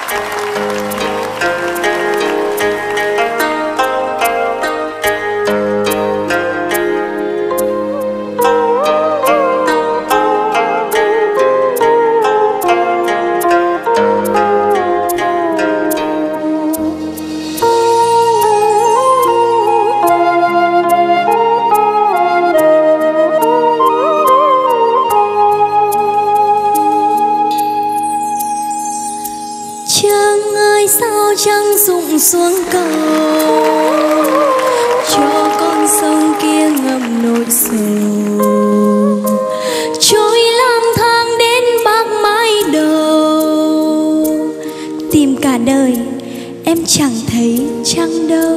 trăng rụng xuống cầu cho con sông kia ngậm nỗi sầu, trôi lang thang đến bạc mái đầu, tìm cả đời em chẳng thấy trăng đâu.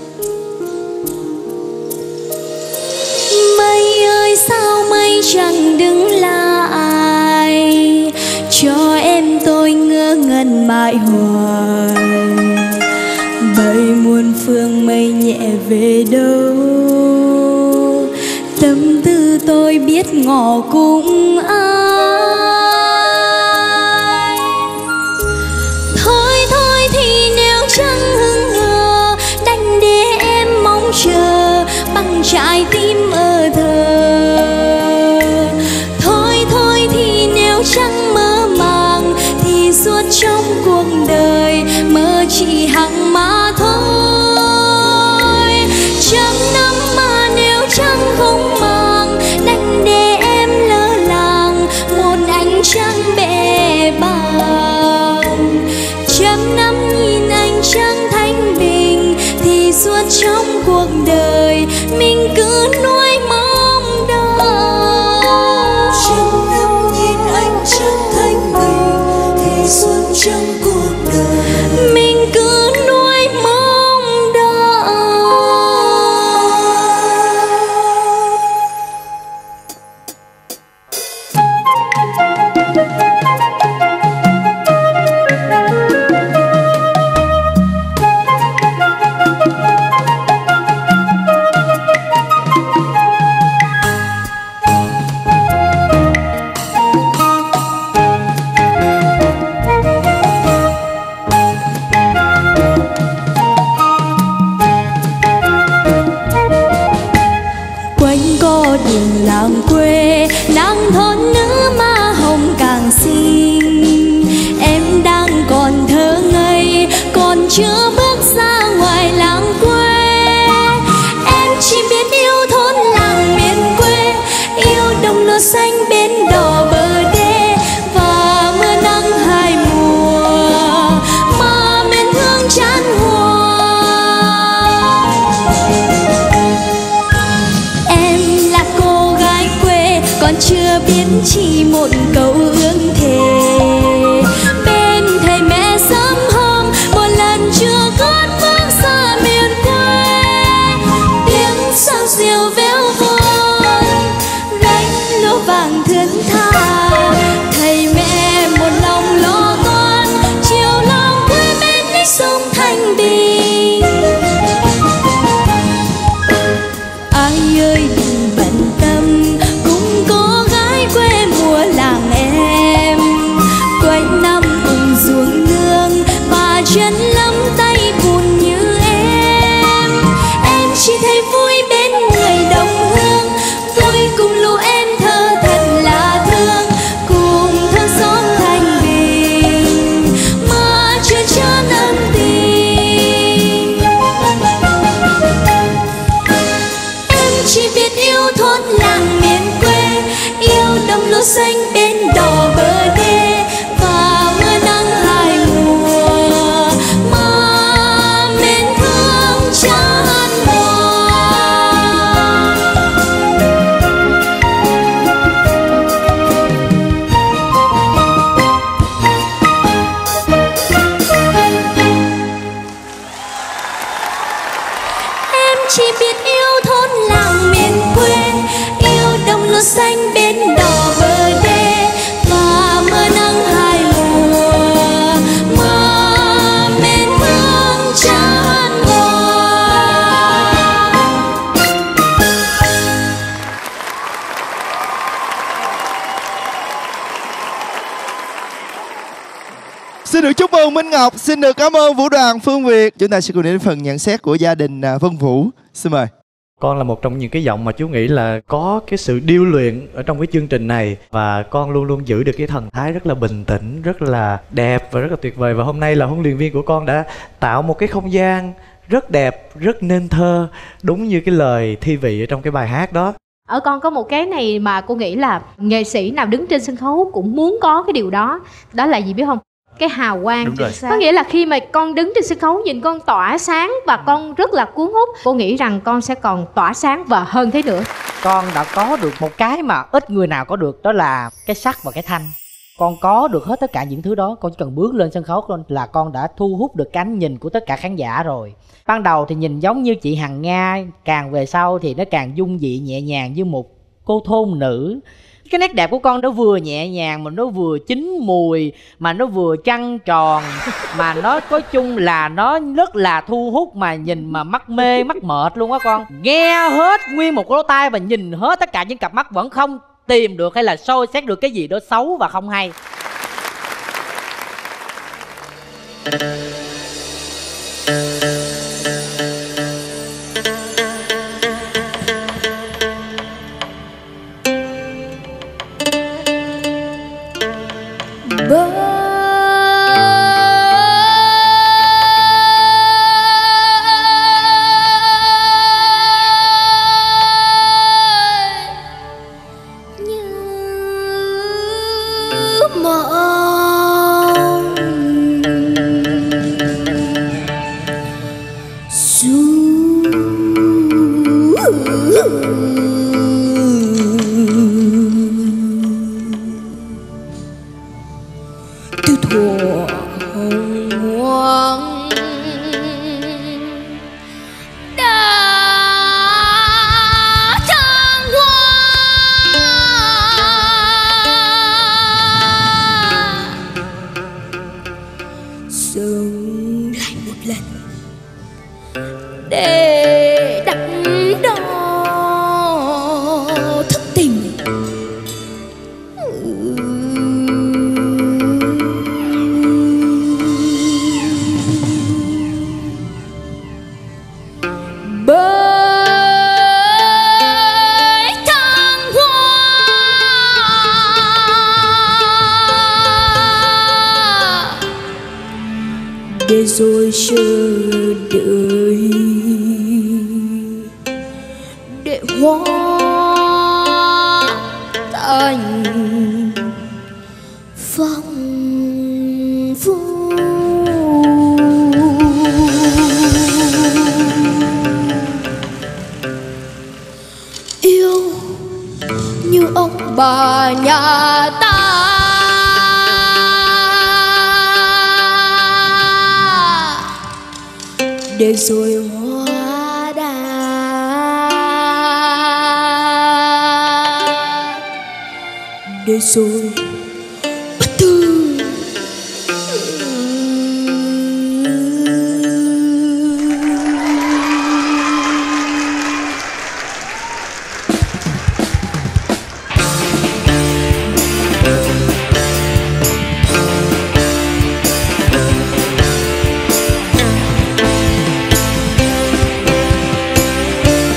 Mây ơi sao mây chẳng đứng lại, cho em tôi ngơ ngẩn mãi hoài. Bay muôn phương mây nhẹ về đâu, tâm tư tôi biết ngỏ cùng ai. Thôi thôi thì nếu chẳng hững hờ, đành để em mong chờ bằng trái tim ở thờ. Thôi thôi thì nếu chẳng mơ màng, thì suốt trong cuộc đời mơ chỉ hằng mà thôi. Trăm năm mà nếu chẳng không màng, đành để em lơ làng một ánh trăng bể bàng. Trăm năm nhìn ánh trăng thanh bình, thì suốt trong cuộc đời mình cứ nuối mong đợi. Trăm năm nhìn ánh trăng thanh bình, thì suốt trong cuộc đời mình cứ nuối mong đợi. Xin được chúc mừng Minh Ngọc, xin được cảm ơn Vũ Đoàn, Phương Việt. Chúng ta sẽ cùng đến phần nhận xét của gia đình Vân Vũ. Xin mời. Con là một trong những cái giọng mà chú nghĩ là có cái sự điêu luyện ở trong cái chương trình này. Và con luôn luôn giữ được cái thần thái rất là bình tĩnh, rất là đẹp và rất là tuyệt vời. Và hôm nay là huấn luyện viên của con đã tạo một cái không gian rất đẹp, rất nên thơ, đúng như cái lời thi vị ở trong cái bài hát đó. Ở con có một cái này mà cô nghĩ là nghệ sĩ nào đứng trên sân khấu cũng muốn có cái điều đó. Đó là gì biết không? Cái hào quang. Đúng rồi. Có nghĩa là khi mà con đứng trên sân khấu nhìn con tỏa sáng và con rất là cuốn hút. Cô nghĩ rằng con sẽ còn tỏa sáng và hơn thế nữa. Con đã có được một cái mà ít người nào có được, đó là cái sắc và cái thanh. Con có được hết tất cả những thứ đó. Con chỉ cần bước lên sân khấu là con đã thu hút được cái ánh nhìn của tất cả khán giả rồi. Ban đầu thì nhìn giống như chị Hằng Nga, càng về sau thì nó càng dung dị nhẹ nhàng như một cô thôn nữ. Cái nét đẹp của con nó vừa nhẹ nhàng mà nó vừa chín mùi, mà nó vừa trăng tròn, mà nó có chung là nó rất là thu hút, mà nhìn mà mắt mê mắt mệt luôn á con. Nghe hết nguyên một lỗ tai và nhìn hết tất cả những cặp mắt vẫn không tìm được hay là soi xét được cái gì đó xấu và không hay. để rồi chờ đợi để hoa thành phong phú. Yêu như ông bà nhà ta, để rồi hóa đá, để rồi bất tư.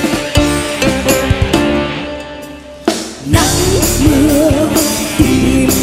Nắng mưa tìm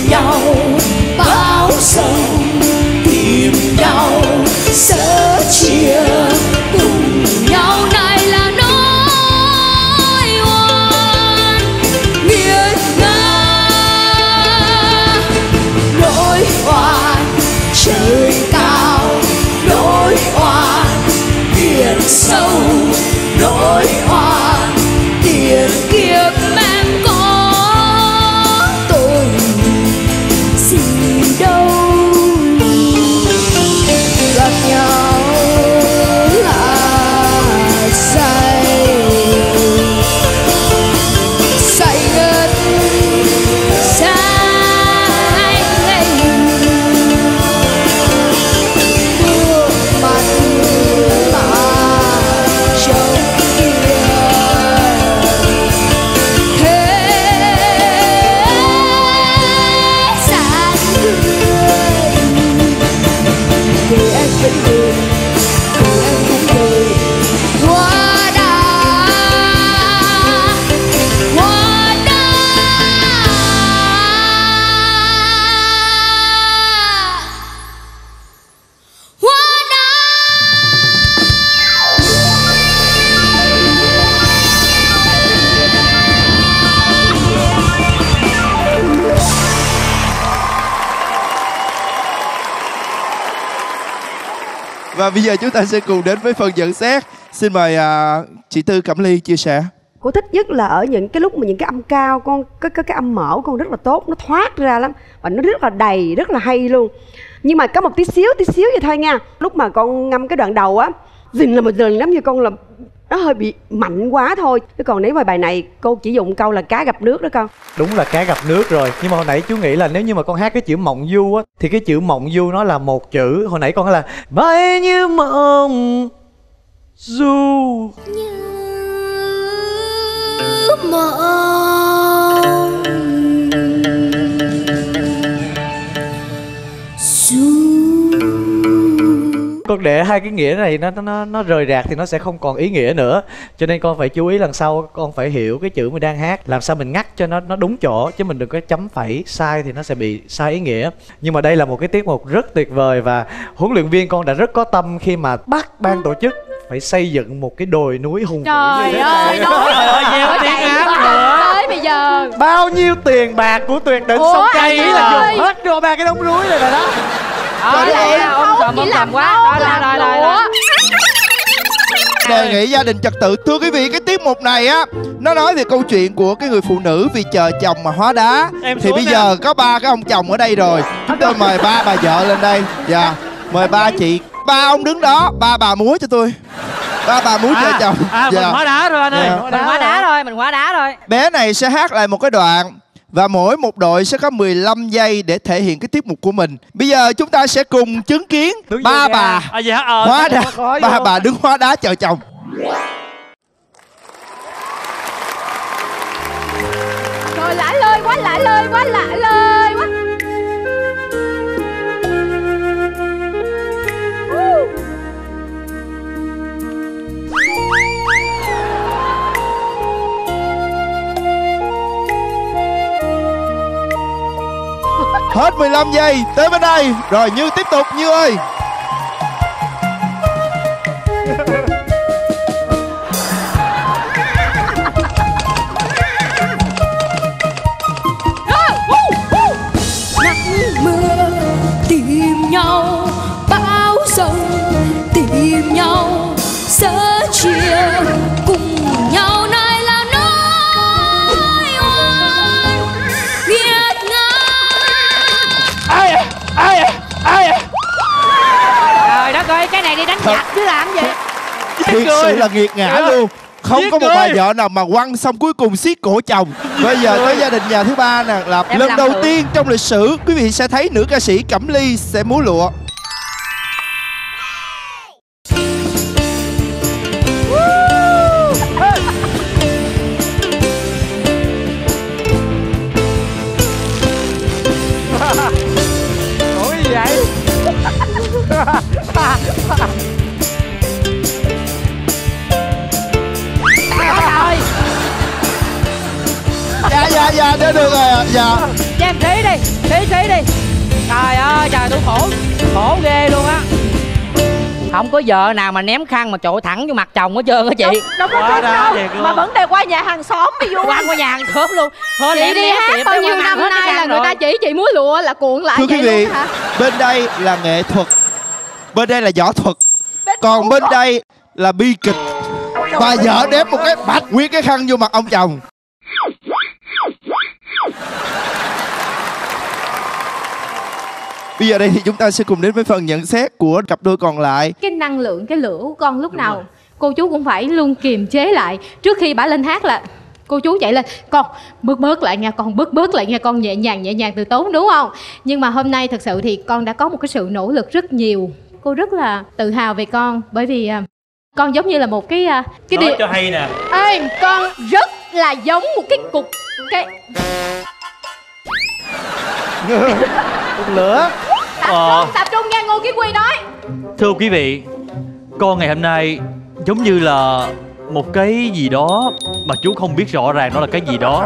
Và bây giờ chúng ta sẽ cùng đến với phần nhận xét. Xin mời chị Tư Cẩm Ly chia sẻ. Cô thích nhất là ở những cái lúc mà những cái âm cao con cái âm mở của con rất là tốt, nó thoát ra lắm và nó rất là đầy, rất là hay luôn. Nhưng mà có một tí xíu vậy thôi nha. Lúc mà con ngâm cái đoạn đầu á, dình là một dình lắm, như con là nó hơi bị mạnh quá thôi. Chứ còn nếu mà bài này cô chỉ dùng câu là cá gặp nước đó con. Đúng là cá gặp nước rồi. Nhưng mà hồi nãy chú nghĩ là nếu như mà con hát cái chữ mộng du á, thì cái chữ mộng du nó là một chữ. Hồi nãy con nói là bay như mộng du. Con để hai cái nghĩa này nó rời rạc thì nó sẽ không còn ý nghĩa nữa. Cho nên con phải chú ý lần sau con phải hiểu cái chữ mình đang hát, làm sao mình ngắt cho nó đúng chỗ, chứ mình đừng có chấm phẩy sai thì nó sẽ bị sai ý nghĩa. Nhưng mà đây là một cái tiết mục rất tuyệt vời và huấn luyện viên con đã rất có tâm khi mà bắt ban tổ chức phải xây dựng một cái đồi núi hùng vĩ như thế này. Trời ơi, nhiều tiếng ám nữa. Tới bây giờ bao nhiêu tiền bạc của tuyệt đỉnh sông Chay nghĩ là dùng hết rồi ba cái đống núi này rồi đó. Trời ơi, ông làm quá. Rồi. Đề nghị gia đình trật tự. Thưa quý vị, cái tiết mục này á, nó nói về câu chuyện của cái người phụ nữ vì chờ chồng mà hóa đá. Thì bây giờ có ba cái ông chồng ở đây rồi, chúng tôi mời ba bà vợ lên đây. Dạ, mời ba chị. Ba ông đứng đó, ba bà múa cho tôi. Ba bà múa cho chồng. Mình hóa đá rồi anh ơi. Mình hóa đá rồi. Bé này sẽ hát lại một cái đoạn và mỗi một đội sẽ có 15 giây để thể hiện cái tiết mục của mình. Bây giờ chúng ta sẽ cùng chứng kiến ba bà hóa đá. Ba bà đứng hóa đá chờ chồng. Trời, lạ lơi quá, lạ lơi quá. Hết 15 giây, tới bên đây. Rồi Như tiếp tục, Như ơi. Nắng mưa tìm nhau, bão giông tìm nhau, sớm chia cùng nhau nay là nỗi oan nghiệt ngã. Trời đất ơi, cái này đi đánh giặc chứ làm gì. Thiệt sự là nghiệt ngã luôn. Không có một bà vợ nào mà quăng xong cuối cùng siết cổ chồng. Bây giờ tới gia đình nhà thứ ba nè, là lần đầu tiên trong lịch sử quý vị sẽ thấy nữ ca sĩ Cẩm Ly sẽ múa lụa. Ủa gì vậy? Dạ được rồi. Dạ cho em thí đi. Trời ơi trời, tôi khổ ghê luôn á. Không có vợ nào mà ném khăn mà trội thẳng vô mặt chồng hết trơn á chị. Đâu có chuyện đâu. Mà vấn đề qua nhà hàng xóm đi vô. Qua nhà hàng xóm luôn. Thôi chị đi hát bao nhiêu năm nay là người ta chỉ chị múa lụa là cuộn lại. Thưa quý vị, hả? bên đây là nghệ thuật, bên đây là võ thuật, còn bên đây là bi kịch. Bà vợ đếm một cái bạch nguyên cái khăn vô mặt ông chồng. Bây giờ đây thì chúng ta sẽ cùng đến với phần nhận xét của cặp đôi còn lại. Cái năng lượng, cái lửa của con lúc nào cô chú cũng phải luôn kiềm chế lại. Trước khi bả lên hát là cô chú chạy lên, con bớt lại nha, con bớt lại nha, con nhẹ nhàng từ tốn, đúng không? Nhưng mà hôm nay thật sự thì con đã có một cái sự nỗ lực rất nhiều. Cô rất là tự hào về con, bởi vì con giống như là một cái nói cho hay nè. Ê, con rất là giống một cái cục cục lửa. Tập trung nghe Ngô Kiến Quy nói. Thưa quý vị, con ngày hôm nay giống như là một cái gì đó mà chú không biết rõ ràng nó là cái gì đó.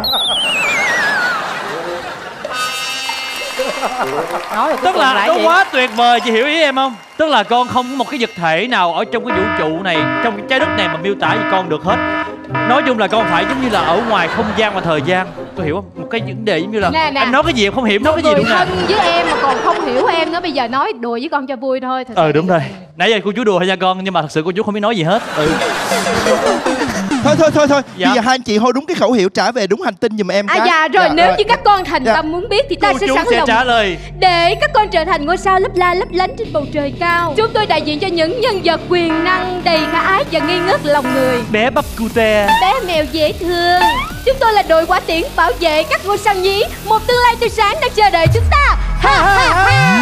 Tức là nó quá tuyệt vời, chị hiểu ý em không? Tức là con không có một cái vật thể nào ở trong cái vũ trụ này, trong cái trái đất này mà miêu tả gì con được hết. Nói chung là con phải giống như là ở ngoài không gian và thời gian. Tôi hiểu không? Một cái vấn đề giống như là nè. Em nói cái gì em không hiểu, nói cái gì đúng nè. Người thân với em mà còn không hiểu em á, bây giờ nói đùa với con cho vui thôi. Đúng rồi. Nãy giờ cô chú đùa thôi nha con, nhưng mà thật sự cô chú không biết nói gì hết. Thôi Dạ. bây giờ hai anh chị hô đúng cái khẩu hiệu trả về đúng hành tinh giùm em cái. Dạ rồi, nếu như các con thành tâm muốn biết thì ta Cô sẽ chú sẵn sẽ lòng trả lời. để các con trở thành ngôi sao lấp la lấp lánh trên bầu trời cao. Chúng tôi đại diện cho những nhân vật quyền năng đầy khả ái và ngây ngất lòng người. Bé bắp cute, Bé mèo dễ thương. Chúng tôi là đội quả tiễn bảo vệ các ngôi sao nhí. Một tương lai tươi sáng đang chờ đợi chúng ta. Ha ha ha.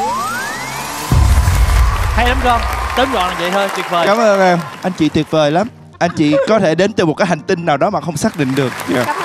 hay lắm con. Tóm gọn là vậy thôi, tuyệt vời. Cảm ơn em, anh chị tuyệt vời lắm. Anh chị có thể đến từ một cái hành tinh nào đó mà không xác định được. Cảm ơn.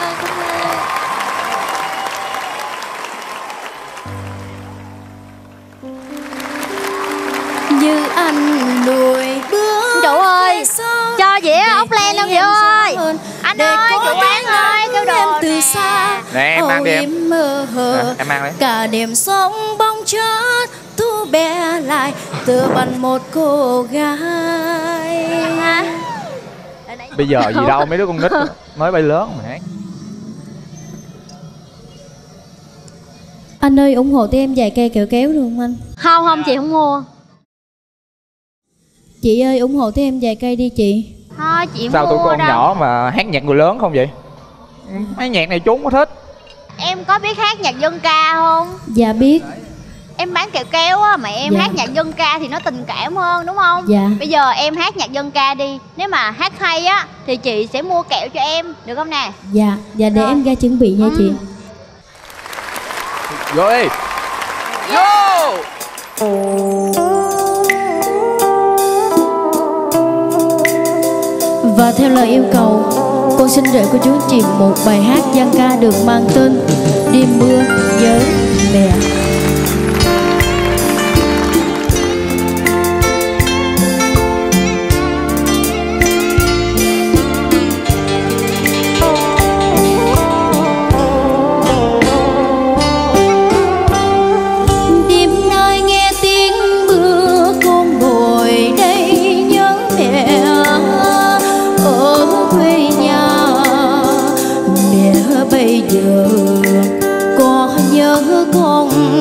Như anh lùi bước. Chủ ơi, cho dĩa ốc len không Diệu ơi? Anh ơi, chủ quán ơi, kêu đồ từ xa. Nè, em mang đi em. Mơ hồ. Em mang đi. Cả đêm sống bóng chớp thu bé lại tựa bằng một cô gái. Bây giờ gì đâu, mấy đứa con nít mới bay lớn mà hát. Anh ơi, ủng hộ tụi em vài cây kẹo kéo được không anh? Không, chị không mua. Chị ơi, ủng hộ tụi em vài cây đi chị. Thôi chị Sao mua tụi con đâu. nhỏ mà hát nhạc người lớn không vậy? Mấy nhạc này chúng có thích. Em có biết hát nhạc dân ca không? Dạ biết. Em bán kẹo kéo á, mà em Dạ. hát nhạc dân ca thì nó tình cảm hơn đúng không? Dạ. Bây giờ em hát nhạc dân ca đi. Nếu mà hát hay á thì chị sẽ mua kẹo cho em, được không nè? Dạ, để Rồi. em ra chuẩn bị nha chị. Vô đi. Vô. Và theo lời yêu cầu, con xin gửi cô chú anh chị một bài hát dân ca được mang tên Đêm mưa nhớ mẹ. Đêm nay nghe tiếng mưa con ngồi đây nhớ mẹ ở quê nhà. Mẹ bây giờ có nhớ con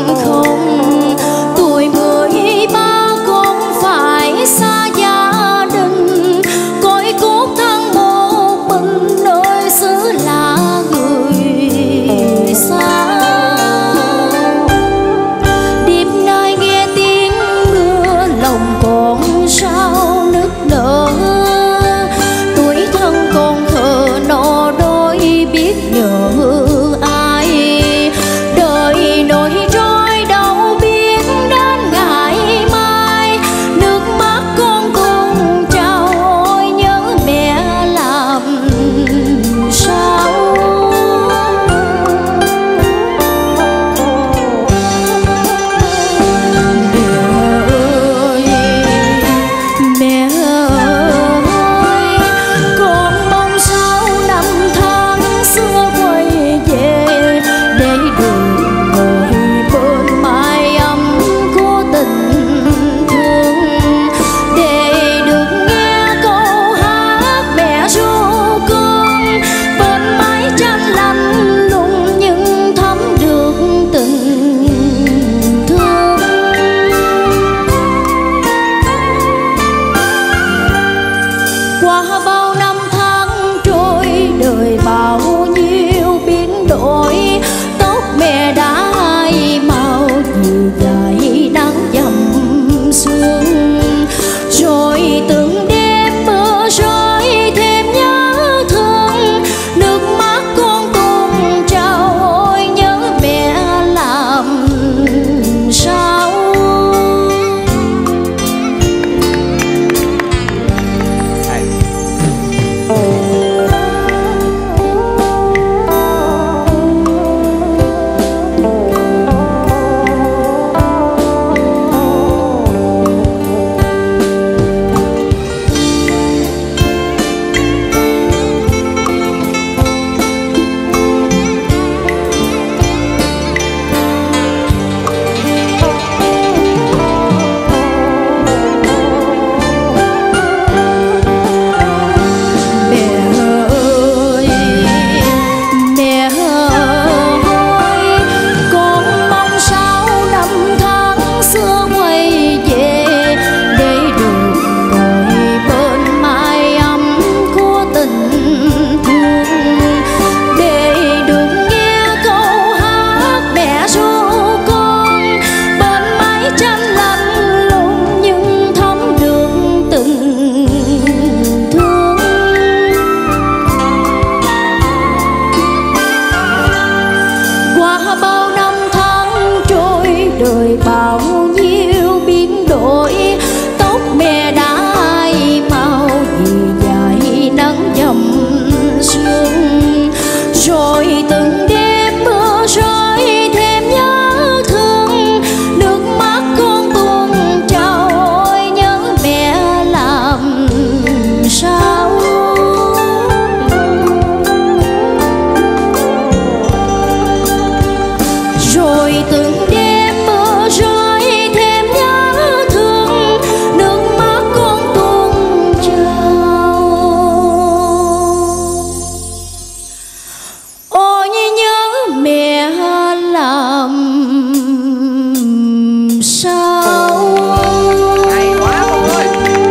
sao. Hay quá Phong ơi.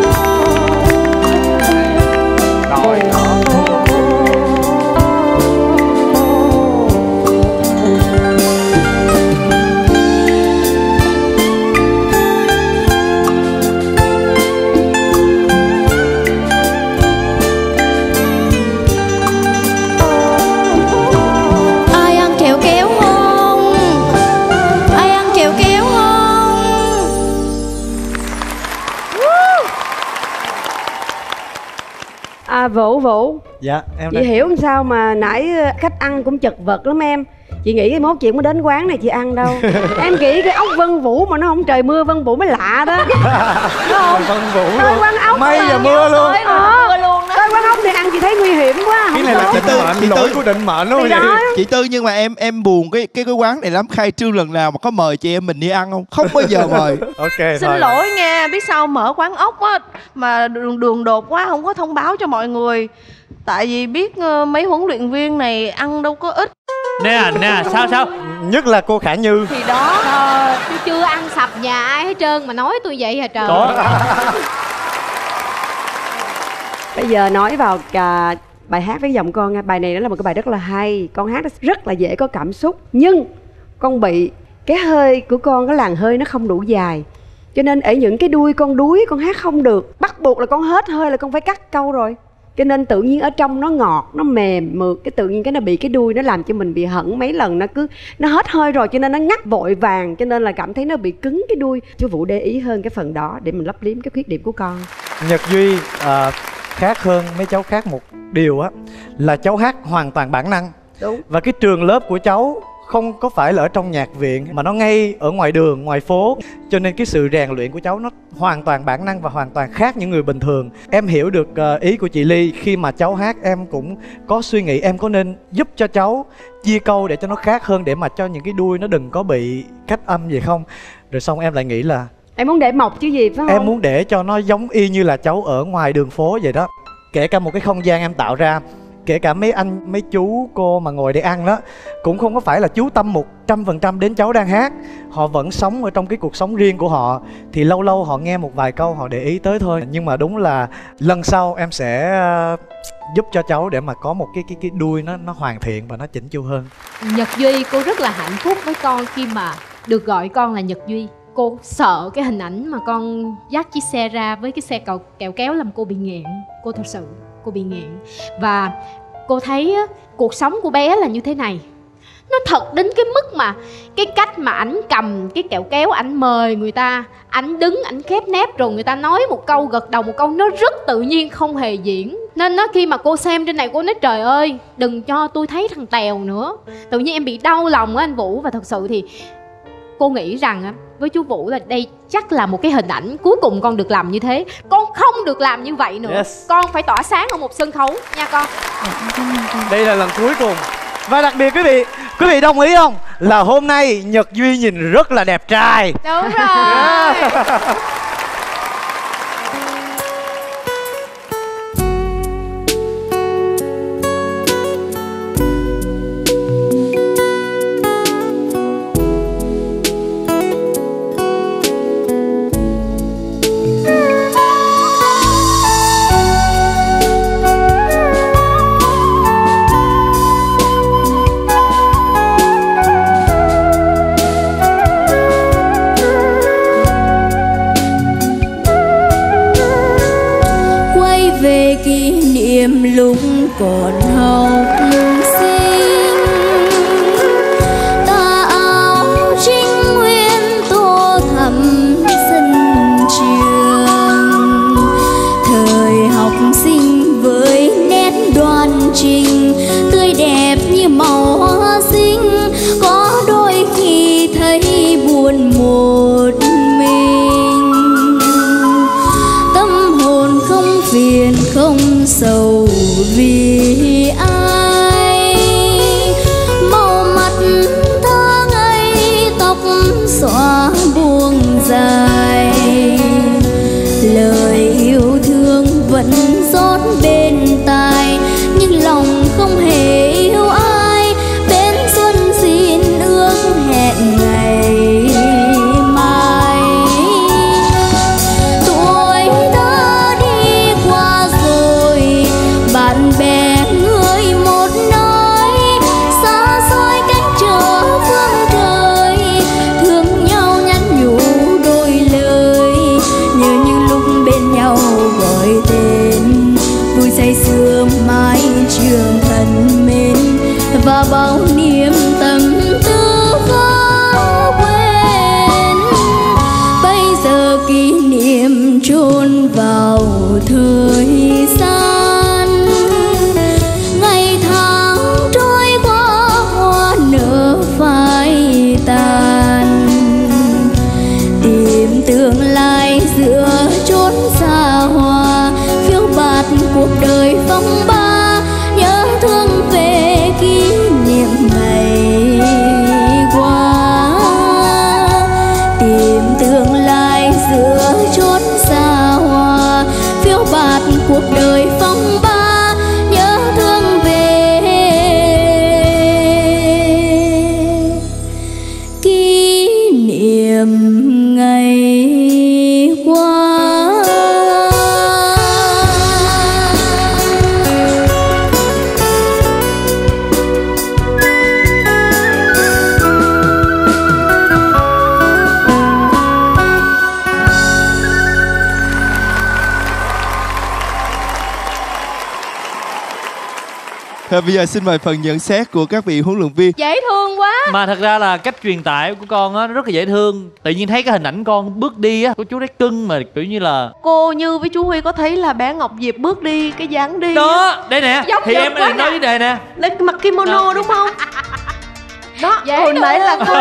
Rồi đó. Ai ăn kẹo kéo không? Ai ăn kẹo kéo không? Vũ Dạ em chị đây. hiểu làm sao mà nãy khách ăn cũng chật vật lắm em. Chị nghĩ cái mốt chị mới đến quán này chị ăn đâu. Em nghĩ cái ốc Vân Vũ mà nó không trời mưa Vân Vũ mới lạ đó. Đúng không? Vân Vũ Tới luôn. quán ốc Mây mà và mưa luôn. mưa luôn đó. Tới quán ốc thì ăn chị thấy nguy hiểm quá. Cái Không này là tốt. định mệnh, lỗi của định mệnh luôn Thì vậy. đó. Chị Tư, nhưng mà em buồn cái quán này lắm. Khai trương lần nào mà có mời chị em mình đi ăn không? Không bao giờ mời. Ok Xin thôi. lỗi nha, biết sao mở quán ốc á mà đường đột quá không có thông báo cho mọi người. Tại vì biết mấy huấn luyện viên này ăn đâu có ít. Nè sao Nhất là cô Khả Như. Thì đó. Tôi chưa ăn sập nhà ai hết trơn mà nói tôi vậy hả trời. Bây giờ nói vào bài hát với giọng con nha. Bài này nó là một cái bài rất là hay. Con hát rất là dễ có cảm xúc. Nhưng con bị cái hơi của con, cái làn hơi nó không đủ dài. Cho nên ở những cái đuôi con đuối con hát không được. Bắt buộc là con hết hơi là con phải cắt câu rồi. Cho nên tự nhiên ở trong nó ngọt, nó mềm, mượt. Cái tự nhiên cái nó bị cái đuôi nó làm cho mình bị hẫng mấy lần. Nó hết hơi rồi cho nên nó ngắt vội vàng. Cho nên là cảm thấy nó bị cứng cái đuôi. Chú Vũ để ý hơn cái phần đó để mình lấp liếm cái khuyết điểm của con. Nhật Duy khác hơn mấy cháu khác một điều á, là cháu hát hoàn toàn bản năng. Đúng. Và cái trường lớp của cháu không có phải là ở trong nhạc viện mà nó ngay ở ngoài đường, ngoài phố. Cho nên cái sự rèn luyện của cháu nó hoàn toàn bản năng và hoàn toàn khác những người bình thường. Em hiểu được ý của chị Ly. Khi mà cháu hát em cũng có suy nghĩ em có nên giúp cho cháu chia câu để cho nó khác hơn, để mà cho những cái đuôi nó đừng có bị cách âm gì không. Rồi xong em lại nghĩ là Em muốn để mộc chứ gì phải không? em muốn để cho nó giống y như là cháu ở ngoài đường phố vậy đó. Kể cả một cái không gian em tạo ra, kể cả mấy anh, mấy chú, cô mà ngồi để ăn đó, cũng không có phải là chú tâm 100% đến cháu đang hát. Họ vẫn sống ở trong cái cuộc sống riêng của họ. Thì lâu lâu họ nghe một vài câu họ để ý tới thôi. Nhưng mà đúng là lần sau em sẽ giúp cho cháu để mà có một cái đuôi nó hoàn thiện và nó chỉnh chu hơn. Nhật Duy, cô rất là hạnh phúc với con khi mà được gọi con là Nhật Duy. Cô sợ cái hình ảnh mà con dắt chiếc xe ra với cái xe kẹo kéo làm cô bị nghẹn. Cô thật sự cô bị nghẹn. Và cô thấy cuộc sống của bé là như thế này. Nó thật đến cái mức mà cái cách mà ảnh cầm cái kẹo kéo, ảnh mời người ta, ảnh đứng, ảnh khép nép rồi người ta nói một câu, gật đầu một câu, nó rất tự nhiên, không hề diễn. Nên khi mà cô xem trên này cô nói trời ơi, đừng cho tôi thấy thằng Tèo nữa. Tự nhiên em bị đau lòng á anh Vũ. Và thật sự thì cô nghĩ rằng với chú Vũ là đây chắc là một cái hình ảnh cuối cùng con được làm như thế. Con không được làm như vậy nữa. Yes. Con phải tỏa sáng ở một sân khấu nha con. Đây là lần cuối cùng. Và đặc biệt quý vị đồng ý không? Là hôm nay Nhật Duy nhìn rất là đẹp trai. Đúng rồi. lúc còn học sinh, tà áo trinh nguyên tô thắm sân trường. Thời học sinh với nét đoan trình tươi đẹp như màu hoa xinh, có đôi khi thấy buồn một mình. Tâm hồn không phiền không sầu vì ai, màu mặt thơ ngây tóc xõa buông dài. Lời yêu thương vẫn rót bên tai, nhưng lòng không hề yêu ai. Bên xuân xin ước hẹn ngày mai. thời gian. Ngày tháng trôi qua hoa nở phai tàn, tìm tương lai giữa chốn xa hoa, phiêu bạt cuộc đời phong ba, nhớ thương về kỷ niệm ngày qua. Tìm tương lai giữa chốn xa hoa, phiêu bạt cuộc đời phong ba, nhớ thương về kỷ niệm ngày qua. Bây giờ xin mời phần nhận xét của các vị huấn luyện viên. Dễ thương quá. Mà thật ra là cách truyền tải của con á, nó rất là dễ thương. Tự nhiên thấy cái hình ảnh con bước đi á, của chú đấy cưng mà kiểu như là... Cô Như với chú Huy có thấy là bé Ngọc Diệp bước đi, cái dáng đi đó, đây nè. giống thì em nói vấn đề nè. Lên mặc kimono đó. Đúng không? Đó, Dễ hồi nãy là cô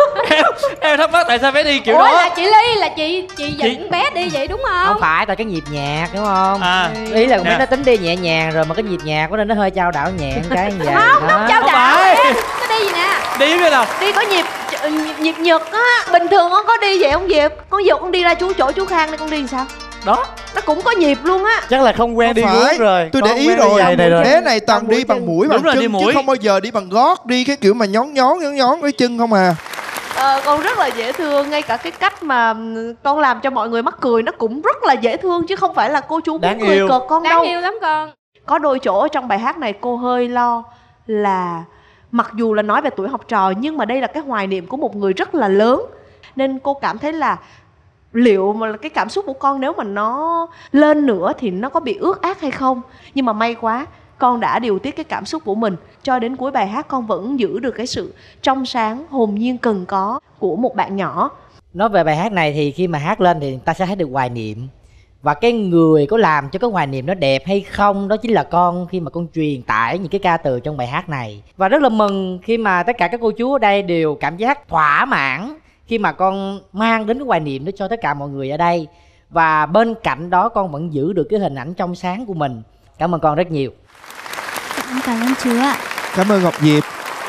em thắc mắc tại sao bé đi kiểu Ủa đó. là chị Ly là chị dẫn bé đi vậy đúng không? Không phải, tại cái nhịp nhạc đúng không? Ý là con bé nó tính đi nhẹ nhàng rồi mà cái nhịp nhạc của nên nó hơi chao đảo nhẹ cái như vậy. Không chao đảo. Nó đi gì nè? Đi như thế nào? đi có nhịp nhật á. Bình thường con có đi vậy không Diệp? Con Diệp con đi ra chỗ chú Khang đây con đi làm sao? Đó, nó cũng có nhịp luôn á. Chắc là không quen đi guốc rồi. Tôi để ý rồi, bé này toàn đi bằng mũi bằng chân chứ không bao giờ đi bằng gót, đi cái kiểu mà nhón cái chân không à. Con rất là dễ thương, ngay cả cái cách mà con làm cho mọi người mắc cười nó cũng rất là dễ thương, chứ không phải là cô chú muốn cười cợt con đâu. Đáng yêu lắm con. Có đôi chỗ trong bài hát này cô hơi lo là mặc dù là nói về tuổi học trò nhưng mà đây là cái hoài niệm của một người rất là lớn, nên cô cảm thấy là liệu mà cái cảm xúc của con nếu mà nó lên nữa thì nó có bị ướt át hay không. Nhưng mà may quá con đã điều tiết cái cảm xúc của mình, cho đến cuối bài hát con vẫn giữ được cái sự trong sáng hồn nhiên cần có của một bạn nhỏ. Nói về bài hát này thì khi mà hát lên thì người ta sẽ thấy được hoài niệm, và cái người có làm cho cái hoài niệm nó đẹp hay không đó chính là con, khi mà con truyền tải những cái ca từ trong bài hát này. Và rất là mừng khi mà tất cả các cô chú ở đây đều cảm giác thỏa mãn khi mà con mang đến cái hoài niệm đó cho tất cả mọi người ở đây. Và bên cạnh đó con vẫn giữ được cái hình ảnh trong sáng của mình. Cảm ơn con rất nhiều. Cảm ơn chú ạ. Cảm ơn Ngọc Diệp.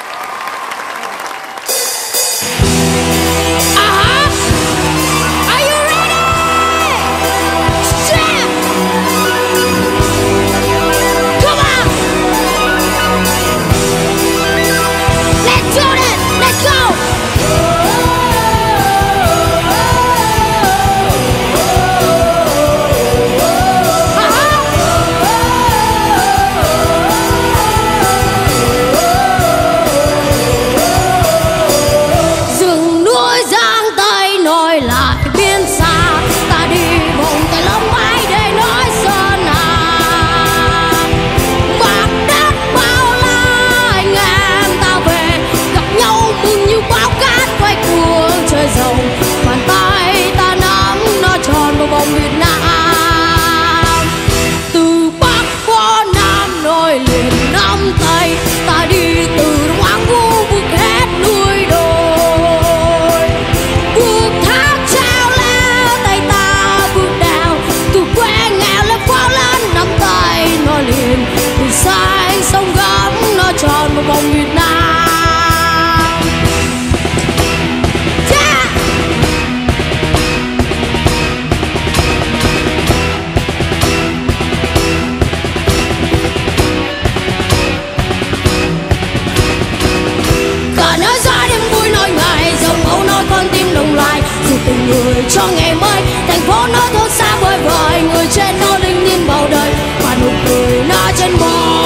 Cho ngày mới thành phố nó thôn xa vời vời, người trên nó linh điên bầu đời và nụ cười nó trên môi.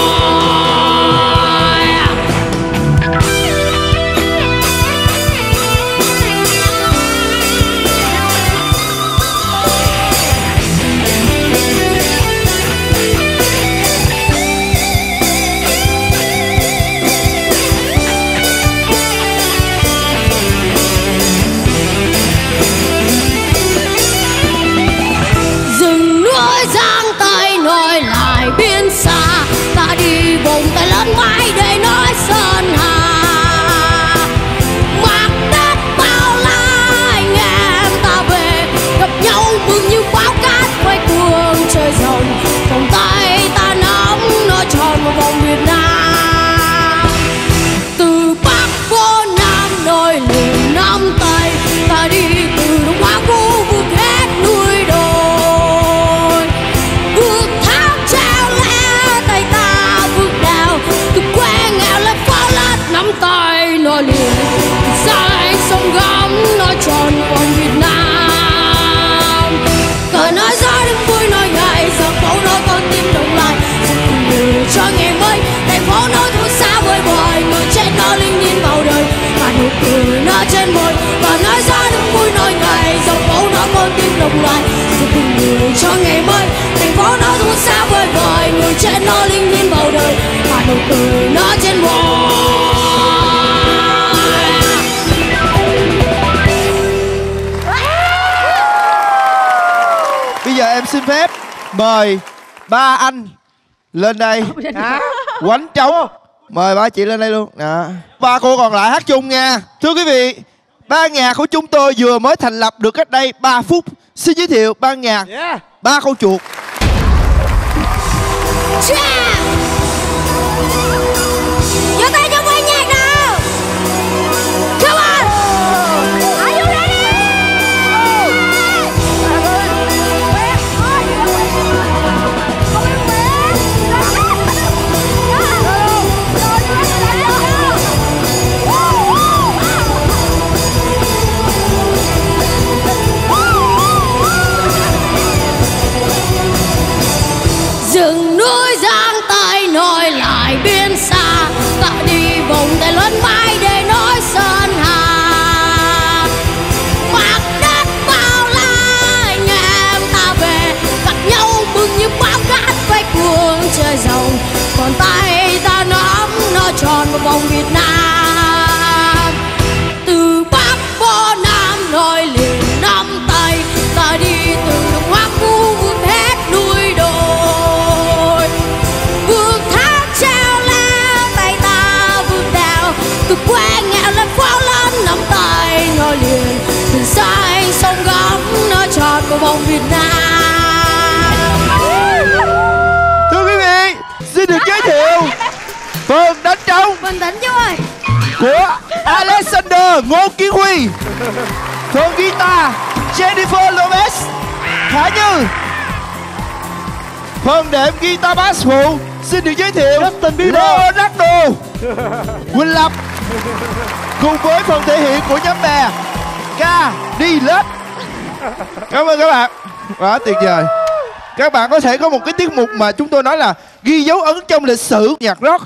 Giang để nó linh thiêng vào đời, và nụ cười nó trên môi. Bây giờ em xin phép mời ba anh lên đây. Quánh trống. Mời ba chị lên đây luôn. Đó. Ba cô còn lại hát chung nha. Thưa quý vị, ban nhạc của chúng tôi vừa mới thành lập được cách đây 3 phút. Xin giới thiệu ban nhạc Ba Con Chuột. Giơ tay cho ban nhạc nào. Come on. Are you ready? Rừng núi giang tay nối lại biên xa, ta đi vùng tay lớn mãi để nói sơn hà. Mặt đất bao la anh em ta về, gặp nhau mừng như bao cát vây cuồng trời rồng, còn tay ta nắm nó tròn một vòng Việt Nam. Từ Bắc vô Nam nối liền nắm tay, ta đi từ đồng hoang vu vượt hết núi đồi, vượt thác treo leo tay ta vượt đèo, từ quê nghèo lên phố lớn nắm tay nối liền, từ xanh sông gấm nó tròn một vòng Việt Nam. Thưa quý vị, xin được giới thiệu phần đánh trống Bình tĩnh chú ơi. của Alexander Ngô Kiến Huy, phần guitar Jennifer Lopez Khả Như, phần đệm guitar bass phụ xin được giới thiệu Leonardo Quỳnh Lập, cùng với phần thể hiện của nhóm bè Ca Đi Lết. Cảm ơn các bạn, quá tuyệt vời. Các bạn có thể có một cái tiết mục mà chúng tôi nói là ghi dấu ấn trong lịch sử nhạc rock.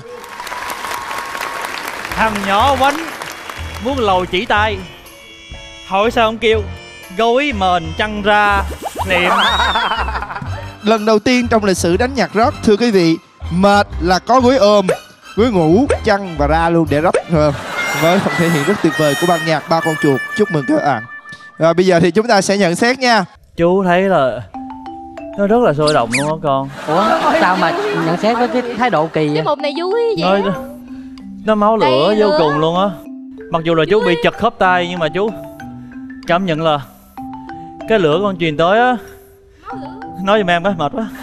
Thằng nhỏ Quánh muốn lầu chỉ tay, hỏi sao không kêu gối mền chăn ra niệm. Lần đầu tiên trong lịch sử đánh nhạc rock, thưa quý vị, mệt là có gối ôm, gối ngủ, chăn và ra luôn để rock hơn. Với phần thể hiện rất tuyệt vời của ban nhạc Ba Con Chuột. Chúc mừng các bạn. Rồi bây giờ thì chúng ta sẽ nhận xét nha. Chú thấy là nó rất là sôi động luôn á con. Ủa sao mà nhận xét với cái thái độ kỳ vậy? Cái mục này vui vậy. Nó máu lửa vô cùng luôn á. Mặc dù là chú bị chật khớp tay nhưng mà chú cảm nhận là cái lửa con truyền tới á. Nói giùm em cái mệt quá.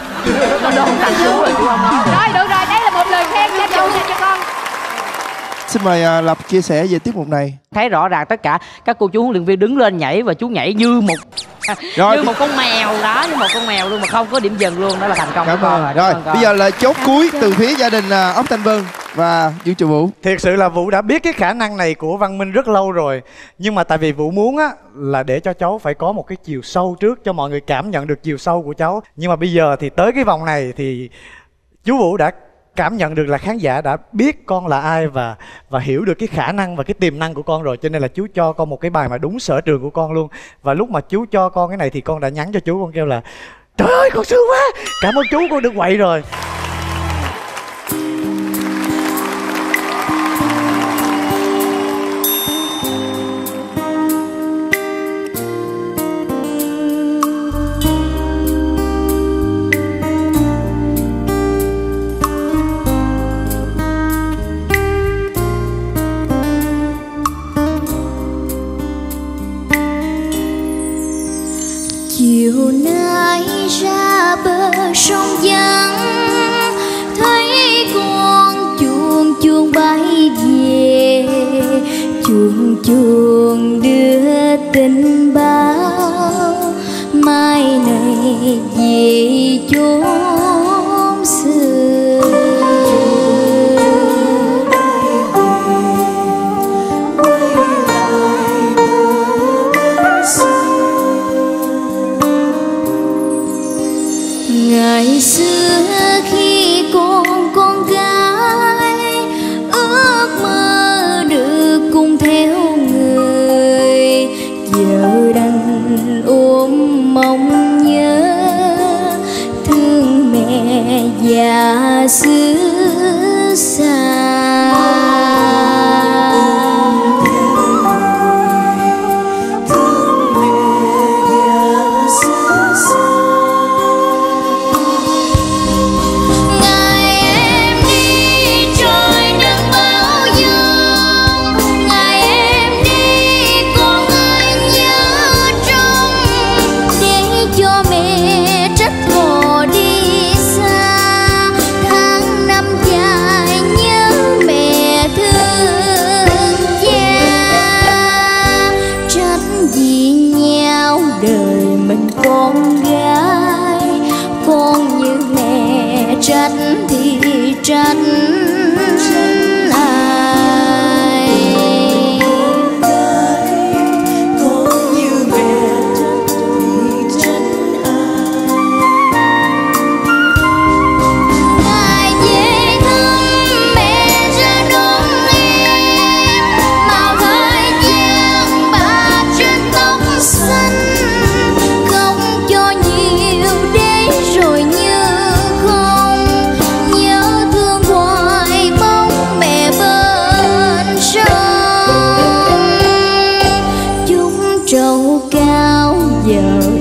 Rồi được rồi, đây là một lời khen cho chú cho con. Xin mời Lập chia sẻ về tiết mục này. Thấy rõ ràng tất cả các cô chú huấn luyện viên đứng lên nhảy và chú nhảy như một như một con mèo đó, như một con mèo luôn mà không có điểm dừng luôn, đó là thành công của con rồi. Rồi bây giờ là chốt cuối từ phía gia đình Ốc Thanh Vân và Dương Trụ Vũ. Thiệt sự là Vũ đã biết cái khả năng này của Văn Minh rất lâu rồi, nhưng mà tại vì Vũ muốn á là để cho cháu phải có một cái chiều sâu trước, cho mọi người cảm nhận được chiều sâu của cháu. Nhưng mà bây giờ thì tới cái vòng này thì chú Vũ đã cảm nhận được là khán giả đã biết con là ai và hiểu được cái khả năng và cái tiềm năng của con rồi, cho nên là chú cho con một cái bài mà đúng sở trường của con luôn. Và lúc mà chú cho con cái này thì con đã nhắn cho chú, con kêu là trời ơi con sướng quá, cảm ơn chú, con được quậy rồi. Chiều nay ra bờ sông vắng, thấy con chuồn chuồn bay về, chuồn chuồn đưa tin báo mai này về chốn xưa. Ngày xưa khi con gái ước mơ được cùng theo người, giờ đành ôm mong nhớ thương mẹ già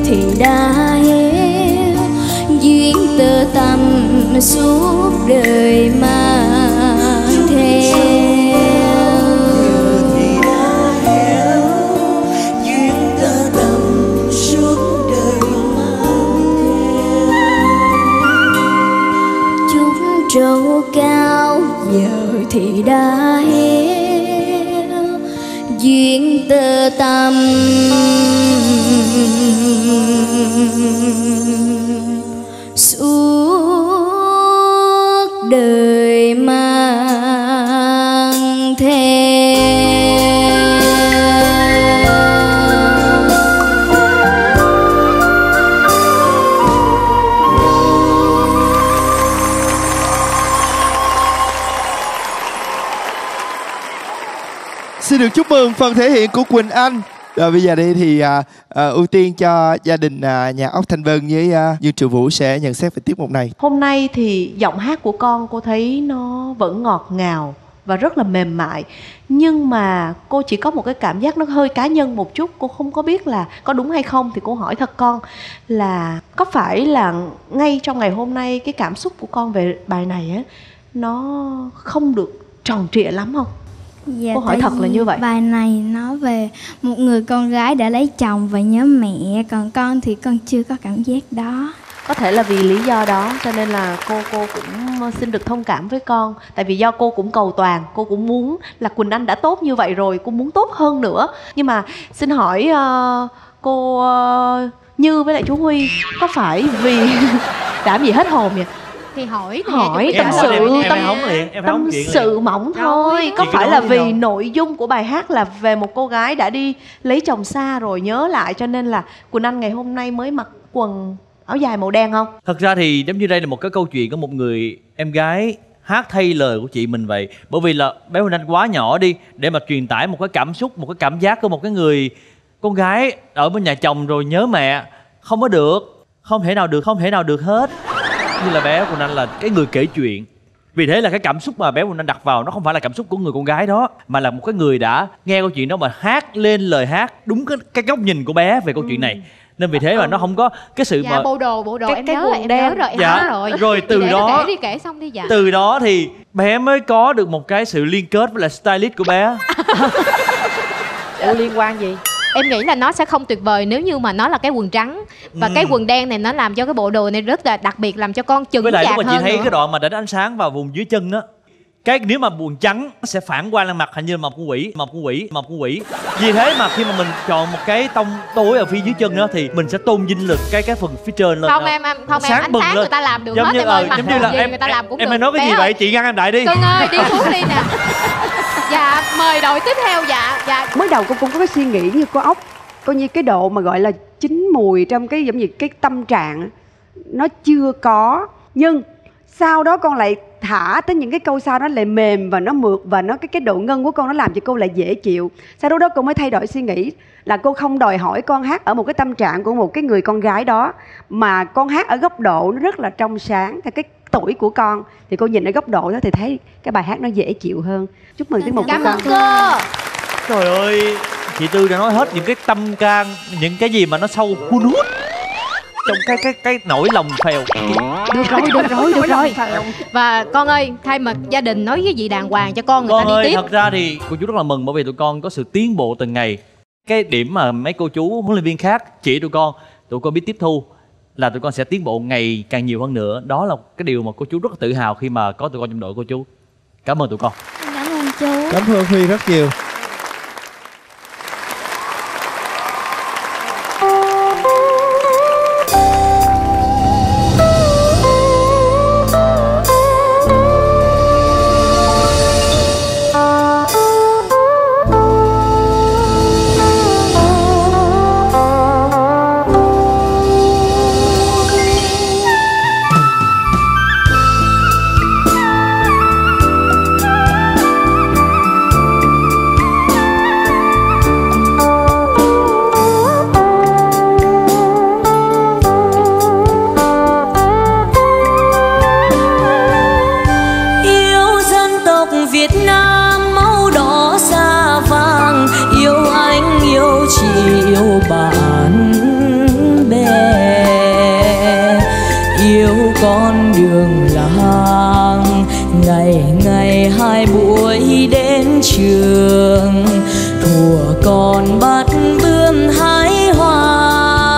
thì đã héo, duyên tơ tằm suốt đời mang theo. Thì đã héo, duyên tơ tằm suốt đời mang theo. Chút trâu cao giờ thì đã héo, duyên tơ tằm suốt đời mang theo. Xin được chúc mừng phần thể hiện của Quỳnh Anh. Rồi bây giờ đây thì ưu tiên cho gia đình nhà ốc Thanh Vân với Dương Triệu Vũ sẽ nhận xét về tiết mục này. Hôm nay thì giọng hát của con cô thấy nó vẫn ngọt ngào và rất là mềm mại. Nhưng mà cô chỉ có một cái cảm giác nó hơi cá nhân một chút. Cô không có biết là có đúng hay không. Thì cô hỏi thật con là có phải là ngay trong ngày hôm nay cái cảm xúc của con về bài này á, nó không được tròn trịa lắm không? Dạ, cô hỏi thật là như vậy. Bài này nói về một người con gái đã lấy chồng và nhớ mẹ, còn con thì con chưa có cảm giác đó. Có thể là vì lý do đó cho nên là cô cũng xin được thông cảm với con. Tại vì do cô cũng cầu toàn, cô cũng muốn là Quỳnh Anh đã tốt như vậy rồi, cô muốn tốt hơn nữa. Nhưng mà xin hỏi cô Như với lại chú Huy, có phải vì làm gì hết hồn vậy? Thì hỏi tâm sự mỏng thôi. Có phải là vì nội dung của bài hát là về một cô gái đã đi lấy chồng xa rồi nhớ lại, cho nên là Quỳnh Anh ngày hôm nay mới mặc quần áo dài màu đen không? Thật ra thì giống như đây là một cái câu chuyện của một người em gái hát thay lời của chị mình vậy. Bởi vì là bé Quỳnh Anh quá nhỏ đi để mà truyền tải một cái cảm xúc, một cái cảm giác của một cái người con gái ở bên nhà chồng rồi nhớ mẹ. Không có được, không thể nào được hết. Như là bé Quỳnh Anh là cái người kể chuyện. Vì thế là cái cảm xúc mà bé Quỳnh Anh đặt vào nó không phải là cảm xúc của người con gái đó, mà là một cái người đã nghe câu chuyện đó mà hát lên lời hát đúng cái góc nhìn của bé về câu chuyện này. Nên vì thế mà nó không có cái sự mà bộ đồ cái em nhớ quần rồi, em đen. nhớ rồi, em dạ. nhớ rồi. Rồi từ đó kể xong đi. Dạ. Từ đó thì bé mới có được một cái sự liên kết với lại stylist của bé. Ủa liên quan gì? Em nghĩ là nó sẽ không tuyệt vời nếu như mà nó là cái quần trắng. Và cái quần đen này nó làm cho cái bộ đồ này rất là đặc biệt, làm cho con chững với lại chạc lúc mà hơn chị thấy nữa. cái đoạn mà đánh ánh sáng vào vùng dưới chân đó, cái nếu mà quần trắng sẽ phản quang lên mặt hình như là một con quỷ. Vì thế mà khi mà mình chọn một cái tông tối ở phía dưới chân đó thì mình sẽ tôn vinh lực cái phần phía trên lên. Không em ánh sáng người ta làm được hết em ơi. Giống như là người ta làm cũng em được. nói cái gì vậy? Chị ngăn em lại đi. Cưng ơi, đi xuống đi nè. Dạ, mời đội tiếp theo. Dạ. Mới đầu cô cũng có cái suy nghĩ như cô ốc, coi như cái độ mà gọi là chín mùi trong cái giống như cái tâm trạng nó chưa có, nhưng sau đó con lại thả tới những cái câu sau nó lại mềm và nó mượt, và nó cái độ ngân của con nó làm cho cô lại dễ chịu. Sau đó cô mới thay đổi suy nghĩ là cô không đòi hỏi con hát ở một cái tâm trạng của một cái người con gái đó, mà con hát ở góc độ nó rất là trong sáng theo cái tuổi của con, thì cô nhìn ở góc độ đó thì thấy cái bài hát nó dễ chịu hơn. Chúc mừng tiết mục của con. Cảm ơn cô. Trời ơi, chị Tư đã nói hết những cái tâm can, những cái gì mà nó sâu hun hút trong cái nỗi lòng phèo. Được rồi. Và con ơi, thay mặt gia đình nói cái gì đàng hoàng cho con người ta đi tiếp. Thật ra thì cô chú rất là mừng bởi vì tụi con có sự tiến bộ từng ngày. Cái điểm mà mấy cô chú huấn luyện viên khác chỉ tụi con biết tiếp thu là tụi con sẽ tiến bộ ngày càng nhiều hơn nữa. Đó là cái điều mà cô chú rất là tự hào khi mà có tụi con trong đội cô chú. Cảm ơn tụi con. Cảm ơn chú. Cảm ơn Huy rất nhiều. con đường làng, ngày ngày hai buổi đến trường, thuở còn bắt bướm hái hoa.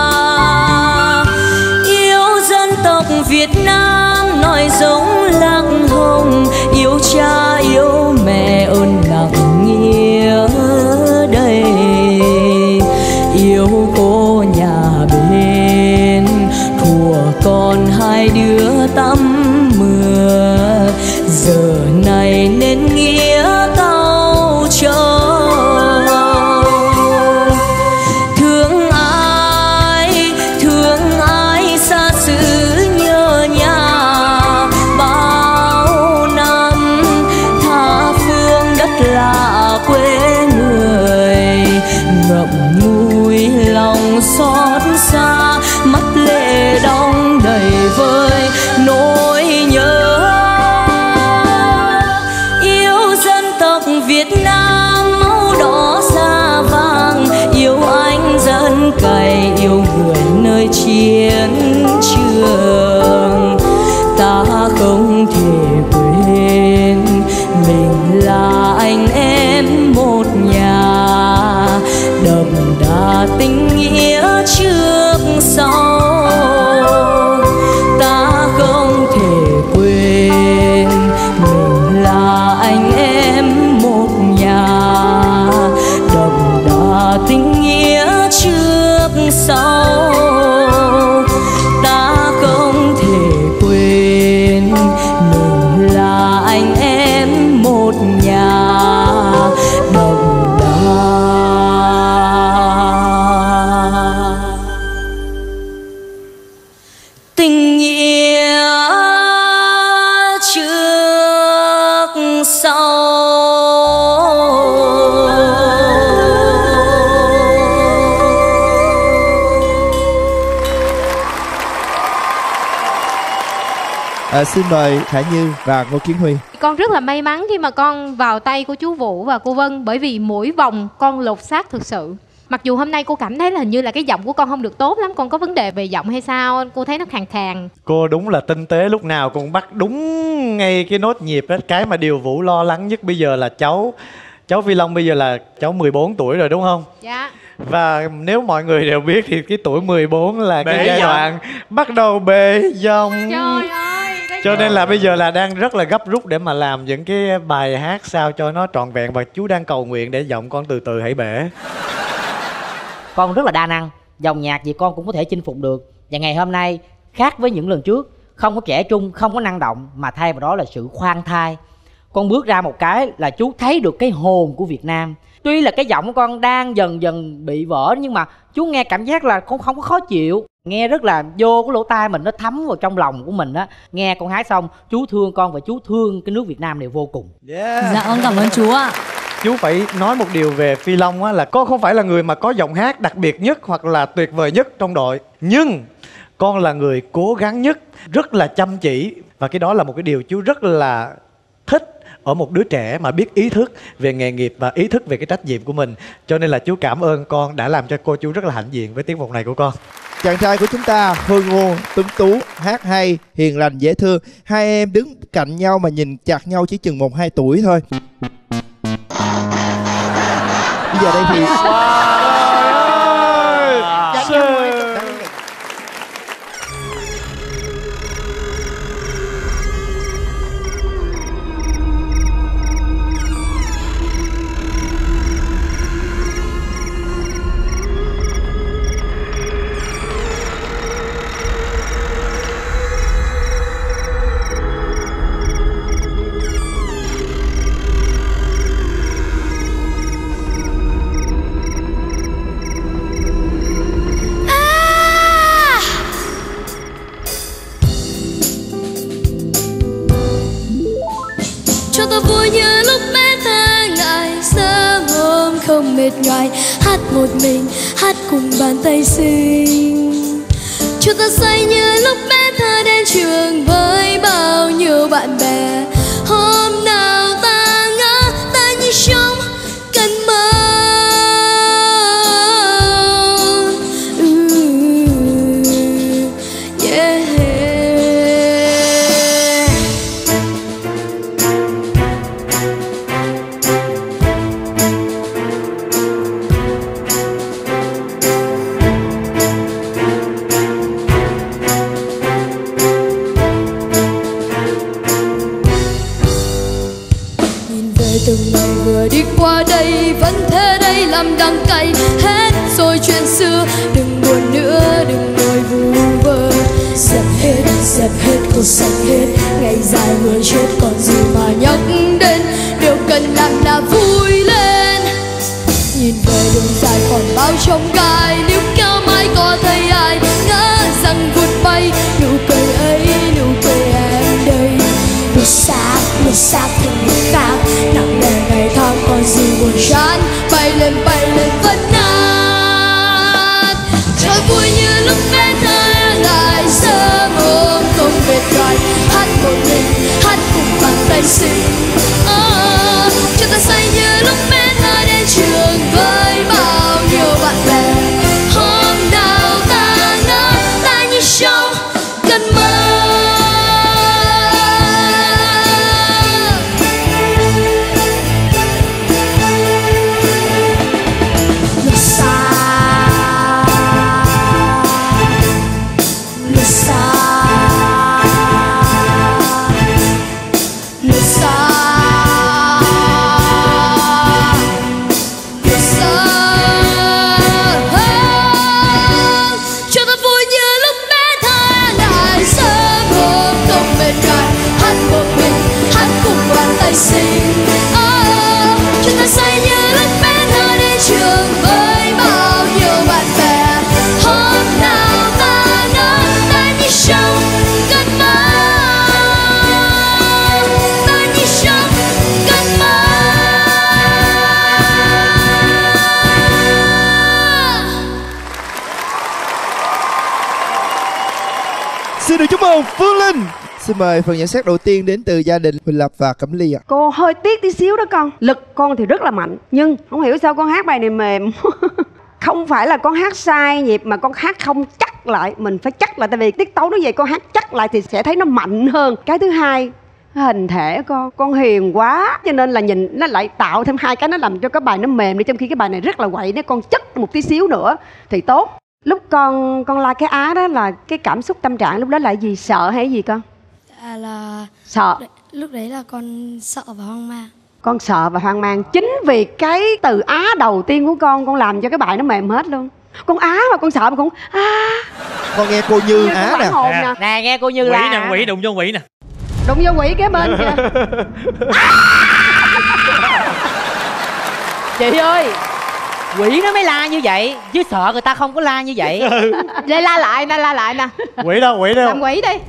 Yêu dân tộc Việt Nam nói giống Lạc Hồng, yêu cha yêu mẹ ơn nặng nghĩa đây, yêu cô nhà bên thuở còn hai đứa tắm mưa, giờ này nên nghĩa tao trông. Thương ai xa xứ nhớ nhà, bao năm tha phương đất lạ quê người, ngậm ngùi lòng xót xa, mắt lệ đong đầy vơi nỗi nhớ. Yêu dân tộc Việt Nam máu đỏ da vàng, yêu anh dân cày, yêu người nơi chiến trường. Ta không thể quên mình là anh em một nhà, đậm đà tình nghĩa trước sau. Ta không thể quên mình là anh em một nhà, đậm đà tình nghĩa trước sau. Ta không thể quên mình là anh em một nhà, đậm đà tình nghĩa trước sau. Xin mời Khả Như và Ngô Kiến Huy. Con rất là may mắn khi mà con vào tay của chú Vũ và cô Vân, bởi vì mỗi vòng con lột xác thực sự. Mặc dù hôm nay cô cảm thấy là hình như là cái giọng của con không được tốt lắm, con có vấn đề về giọng hay sao? Cô thấy nó khàn khàn. Cô đúng là tinh tế, lúc nào cũng bắt đúng ngay cái nốt nhịp đó. Cái mà điều Vũ lo lắng nhất bây giờ là cháu Phi Long bây giờ là cháu 14 tuổi rồi đúng không? Dạ. Và nếu mọi người đều biết thì cái tuổi 14 là bế cái giai đoạn bắt đầu bế dòng. Trời ơi, cho nên là bây giờ là đang rất là gấp rút để mà làm những cái bài hát sao cho nó trọn vẹn. Và chú đang cầu nguyện để giọng con từ từ hãy bể. Con rất là đa năng, dòng nhạc gì con cũng có thể chinh phục được. Và ngày hôm nay khác với những lần trước, không có trẻ trung, không có năng động, mà thay vào đó là sự khoan thai. Con bước ra một cái là chú thấy được cái hồn của Việt Nam. Tuy là cái giọng của con đang dần dần bị vỡ, nhưng mà chú nghe cảm giác là con không có khó chịu. Nghe rất là vô cái lỗ tai mình, nó thấm vào trong lòng của mình á. Nghe con hát xong, chú thương con và chú thương cái nước Việt Nam này vô cùng. Dạ con cảm ơn chú ạ. Chú phải nói một điều về Phi Long á, là con không phải là người mà có giọng hát đặc biệt nhất hoặc là tuyệt vời nhất trong đội, nhưng con là người cố gắng nhất, rất là chăm chỉ. Và cái đó là một cái điều chú rất là thích ở một đứa trẻ mà biết ý thức về nghề nghiệp và ý thức về cái trách nhiệm của mình. Cho nên là chú cảm ơn con đã làm cho cô chú rất là hãnh diện với tiết mục này của con. Chàng trai của chúng ta khôi ngô, tuấn tú, hát hay, hiền lành, dễ thương. Hai em đứng cạnh nhau mà nhìn chặt nhau chỉ chừng 1-2 tuổi thôi. Bây giờ đây thì không mệt nhoài, hát một mình, hát cùng bàn tay xinh. Cho ta say như lúc bé thơ đến trường với bao nhiêu bạn bè. Hôm nào ta ngỡ ta như trong cơn mơ. Yeah. một sạch hết. Ngày dài người chết còn gì mà nhắc đến, điều cần làm là vui lên. Nhìn về đường dài còn bao chông gai, nếu kéo mãi có thấy ai ngỡ rằng vụt bay. Nụ cười ấy, nụ cười em đây. Lướt xa từng lúc khác, nặng nề ngày tháng còn gì buồn chán. Bay lên vẫn nát. Trời vui như lúc bé thơ ngày sớm hôm không mệt mỏi. Hát một mình, hát cùng bàn tay xinh. Cho ta say như lúc bé thơ đến trường với bao nhiêu bạn bè. Hôm nào ta ngỡ ta như trong cơn mơ. Chúng ta say như lúc bé thơ đến trường với bao nhiêu bạn bè. Hôm nào ta ngỡ ta như trong cơn mơ, ta như trong cơn mơ. Xin được chúc mừng Phương Linh. Xin mời phần nhận xét đầu tiên đến từ gia đình Huỳnh Lập và Cẩm Ly ạ. Cô hơi tiếc tí xíu đó con. Lực con thì rất là mạnh, nhưng không hiểu sao con hát bài này mềm. Không phải là con hát sai nhịp mà con hát không chắc lại. Mình phải chắc lại, tại vì tiết tấu nó vậy, con hát chắc lại thì sẽ thấy nó mạnh hơn. Cái thứ hai, hình thể con hiền quá, cho nên là nhìn nó lại tạo thêm hai cái, nó làm cho cái bài nó mềm đi. Trong khi cái bài này rất là quậy, nếu con chất một tí xíu nữa thì tốt. Lúc con la cái Á đó là cái cảm xúc tâm trạng lúc đó là gì? Sợ hay gì con? Là sợ. Lúc đấy là con sợ và hoang mang. Con sợ và hoang mang. Chính vì cái từ Á đầu tiên của con làm cho cái bài nó mềm hết luôn. Con Á mà con sợ mà cũng Con nghe cô Như Á nè. Nè nghe cô Như quỷ là nè, quỷ đụng vô quỷ nè. Đụng vô quỷ kế bên kìa. Chị ơi, quỷ nó mới la như vậy, chứ sợ người ta không có la như vậy. Để la lại nè. Quỷ đâu, quỷ đâu. Làm quỷ đi.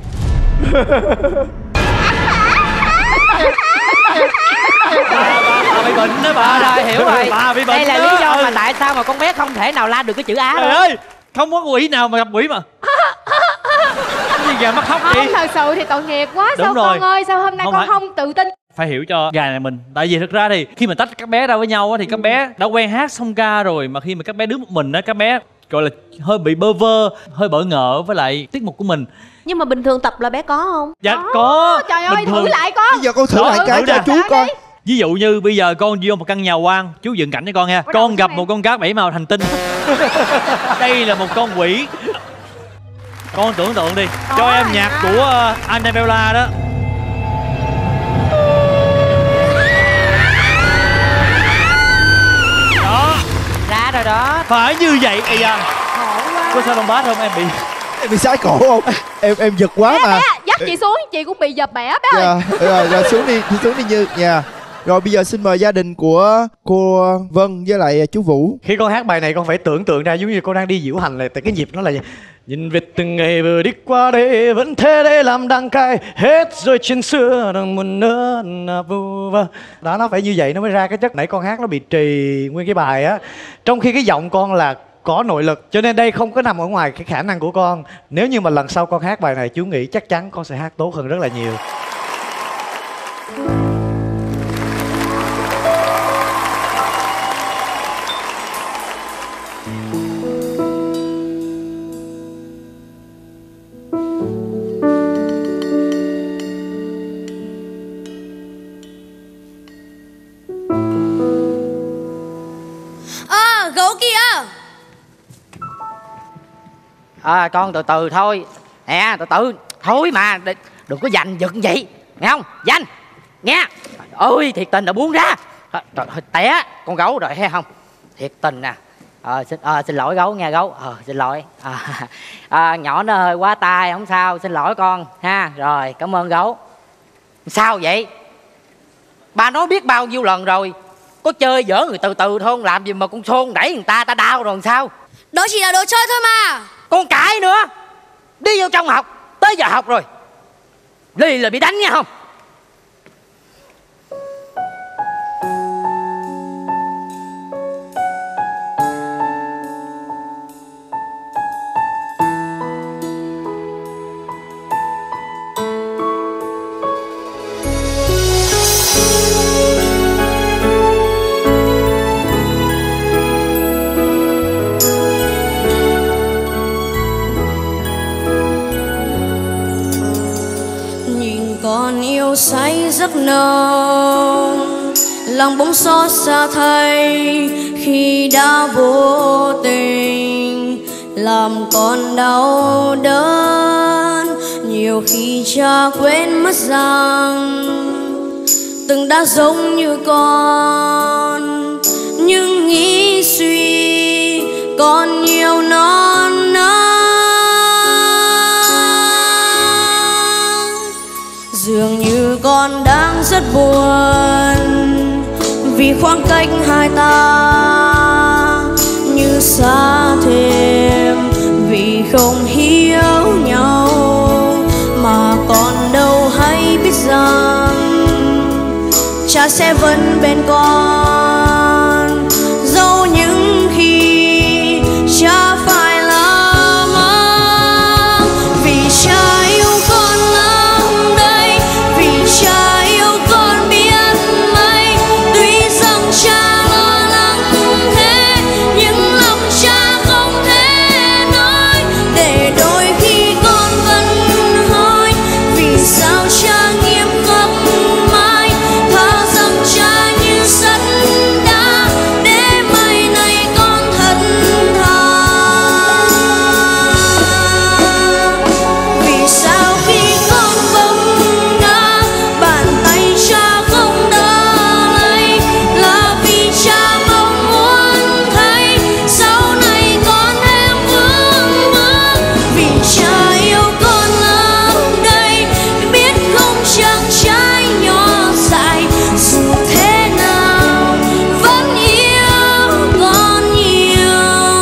Bà bị bệnh đó bà. Rồi hiểu rồi. Bà bị bệnh. Đây là đó. lý do mà tại sao mà con bé không thể nào la được cái chữ Á Trời đâu. ơi, không có quỷ nào mà gặp quỷ mà. Cái gì gà mắt khóc đi. Không, thật sự thì tội nghiệp quá. Đúng sao rồi. con ơi, sao hôm nay Không con phải. không tự tin? Phải hiểu cho gà này mình. Tại vì thực ra thì khi mà tách các bé ra với nhau á, thì các bé đã quen hát song ca rồi. Mà khi mà các bé đứng một mình á, các bé gọi là hơi bị bơ vơ, hơi bỡ ngỡ với lại tiết mục của mình. Nhưng mà bình thường tập là bé có không? Dạ có. Trời ơi, Bình thử thường. lại con. Bây giờ con thử lại cái thử cho nè. chú coi. Ví dụ như bây giờ con vô một căn nhà hoang, chú dựng cảnh cho con nha. Con gặp một con cá bảy màu thành tinh. Đây là một con quỷ. Con tưởng tượng đi. Cho em nhạc của Annabella đó. Đó. Ra rồi đó. Phải như vậy. Ây da. Có sao đông bát không em bị? Em bị sái cổ không? Em giật quá mà. Bé, dắt chị xuống, chị cũng bị dập bẻ bé ơi. Dạ, rồi xuống đi Như nha. Rồi bây giờ xin mời gia đình của cô Vân với lại chú Vũ. Khi con hát bài này con phải tưởng tượng ra giống như con đang đi diễu hành này, tại cái nhịp nó là gì? Nhìn về từng ngày vừa đi qua đây vẫn thế để làm đăng cai hết rồi trên xưa đừng muốn nữa vu vơ. Đó, nó phải như vậy nó mới ra cái chất. Nãy con hát nó bị trì nguyên cái bài á, trong khi cái giọng con là có nội lực, cho nên đây không có nằm ở ngoài cái khả năng của con. Nếu như mà lần sau con hát bài này, chú nghĩ chắc chắn con sẽ hát tốt hơn rất là nhiều. Gỗ kia. Con từ từ thôi. Nè, từ từ thôi mà, đừng có giành giật vậy, nghe không? Giành nghe. Ôi thiệt tình là buông ra. Trời ơi té con gấu rồi hay không? Thiệt tình nè, Xin lỗi gấu nha gấu. Xin lỗi. Nhỏ nó hơi quá tay, không sao, xin lỗi con ha. Rồi cảm ơn gấu. Sao vậy? Ba nói biết bao nhiêu lần rồi, có chơi dở người từ từ thôi, làm gì mà con xôn đẩy người ta đau rồi sao? Đó chỉ là đồ chơi thôi mà. Con cãi nữa. Đi vô trong học, tới giờ học rồi. Ly là bị đánh nha không? Còn yêu say giấc nồng, lòng bỗng xót xa thay khi đã vô tình làm con đau đớn. Nhiều khi cha quên mất rằng từng đã giống như con, nhưng nghĩ suy còn nhiều non nớt. Dường như con đang rất buồn vì khoảng cách hai ta như xa thêm, vì không hiểu nhau mà con đâu hay biết rằng cha sẽ vẫn bên con, dẫu những khi cha phải là mất. Vì cha yêu con lắm đây, vì cha yêu con biết mấy, tuy rằng cha lo lắng thế nhưng lòng cha không thể nói, để đôi khi con vẫn hỏi vì sao cha nghiêm khắc mãi, thà rằng cha như sắt đá để mai này con thật thà. Vì sao khi con vấp ngã bàn tay cha không đỡ lấy, là vì cha mong muốn thấy sau này con thêm vững bước. Vì cha yêu con lắm đây, biết không chàng trai nhỏ dại dù thế nào vẫn yêu con nhiều.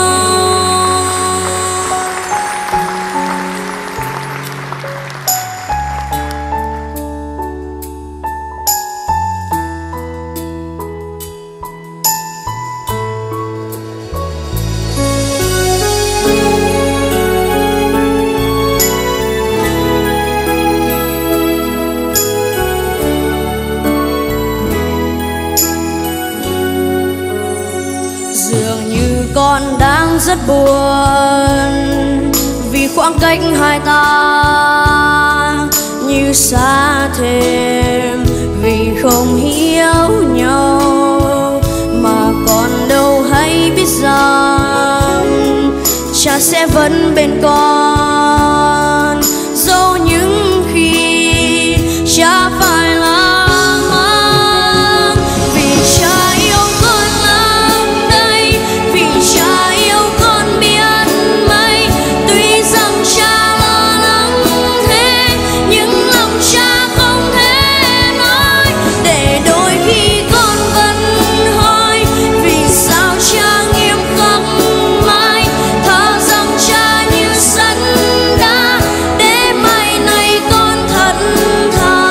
Dường như con đang rất buồn vì khoảng cách hai ta như xa thêm, vì không hiểu nhau mà con đâu hay biết rằng cha sẽ vẫn bên con, dẫu những khi cha phải là mất. Vì cha yêu con lắm đây, vì cha yêu con biết mấy, tuy rằng cha lo lắng thế nhưng lòng cha không thể nói, để đôi khi con vẫn hỏi vì sao cha nghiêm khắc mãi, thà rằng cha như sắt đá để mai này con thật thà.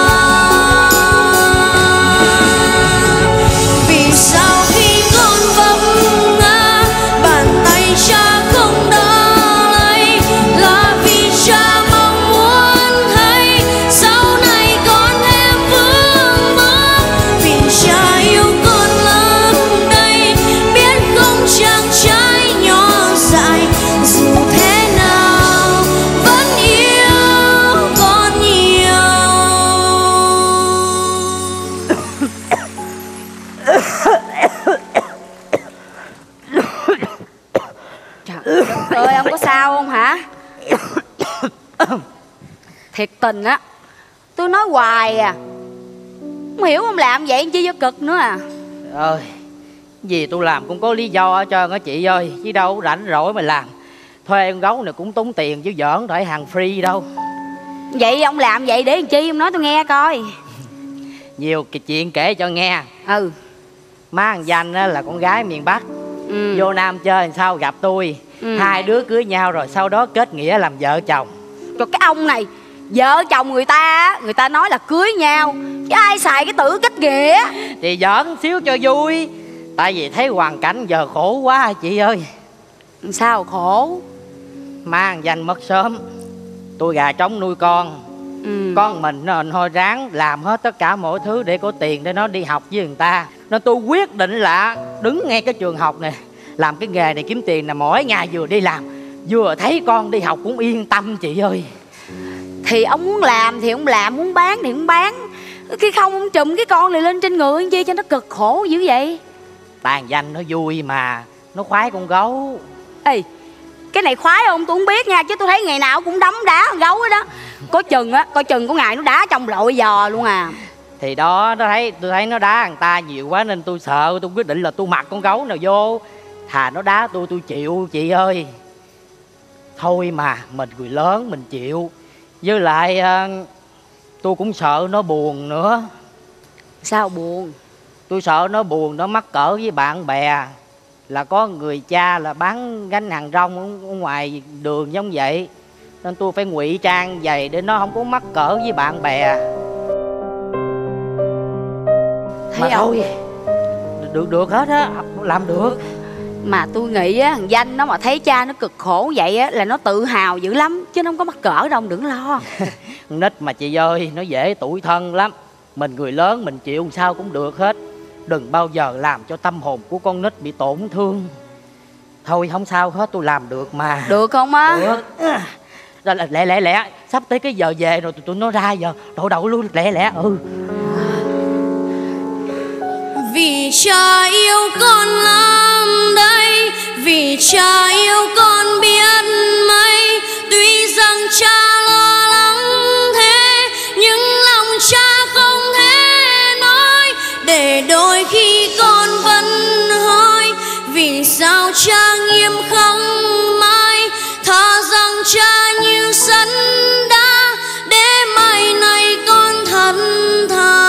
Vì sao khi con vấp ngã bàn tay cha không đỡ lấy, là vì cha mong muốn thấy sau này con thêm vững bước. Vì cha yêu con lắm đây, biết không chàng trai nhỏ dại dù thế nào vẫn yêu con nhiều. Trời ơi, ông có sao không hả? Thiệt tình á, tôi nói hoài à, không hiểu ông làm vậy chi cho cực nữa à. Ơi, Vì tôi làm cũng có lý do hết trơn á chị ơi, chứ đâu rảnh rỗi mà làm. Thuê con gấu này cũng tốn tiền chứ giỡn, phải hàng free đâu. Vậy ông làm vậy để làm chi? Ông nói tôi nghe coi. Nhiều cái chuyện kể cho nghe. Ừ. Má thằng Danh á là con gái miền Bắc, vô Nam chơi làm sao gặp tôi. Hai đứa cưới nhau rồi sau đó kết nghĩa làm vợ chồng. Cho cái ông này, vợ chồng người ta nói là cưới nhau, chứ ai xài cái từ kết nghĩa. Thì giỡn xíu cho vui, tại vì thấy hoàn cảnh giờ khổ quá chị ơi. Sao khổ? Má thằng Danh mất sớm, tôi gà trống nuôi con. Con mình nó thôi ráng làm hết tất cả mọi thứ để có tiền để nó đi học với người ta. Nên tôi quyết định là đứng ngay cái trường học này, làm cái nghề này kiếm tiền, là mỗi ngày vừa đi làm vừa thấy con đi học cũng yên tâm chị ơi. Thì ông muốn làm thì ông làm, muốn bán thì ông bán. Khi không ông trùm cái con này lên trên người làm chi cho nó cực khổ dữ vậy? Tàn Danh nó vui mà, nó khoái con gấu. Ê, cái này khoái không tôi không biết nha, chứ tôi thấy ngày nào cũng đấm đá con gấu ấy đó. Có chừng á, coi chừng có ngày nó đá trong lội giò luôn à. Thì đó, tôi thấy nó đá người ta nhiều quá nên tôi sợ, tôi quyết định là tôi mặc con gấu nào vô. Thà nó đá tôi chịu chị ơi. Thôi mà, mình người lớn mình chịu. Với lại tôi cũng sợ nó buồn nữa. Sao buồn? Tôi sợ nó buồn, nó mắc cỡ với bạn bè. Là có người cha là bán gánh hàng rong ở ngoài đường giống vậy. Nên tôi phải ngụy trang vậy để nó không có mắc cỡ với bạn bè. Mà thôi, được hết á, làm được. Mà tôi nghĩ á, thằng Danh nó mà thấy cha nó cực khổ vậy á là nó tự hào dữ lắm, chứ nó không có mắc cỡ đâu, đừng lo. Nít mà chị ơi, nó dễ tủi thân lắm. Mình người lớn mình chịu sao cũng được hết. Đừng bao giờ làm cho tâm hồn của con nít bị tổn thương. Thôi không sao hết, tôi làm được mà. Được không á? Được. Rồi lẹ, sắp tới cái giờ về rồi tụi nó ra giờ đậu luôn, lẹ. Vì cha yêu con lắm đây, vì cha yêu con biết mấy. Tuy rằng cha lo lắng thế, nhưng lòng cha không thể nói. Để đôi khi con vẫn hỏi, vì sao cha nghiêm khắc mãi. Thà rằng cha như sẵn đá, để mai này con thật thà.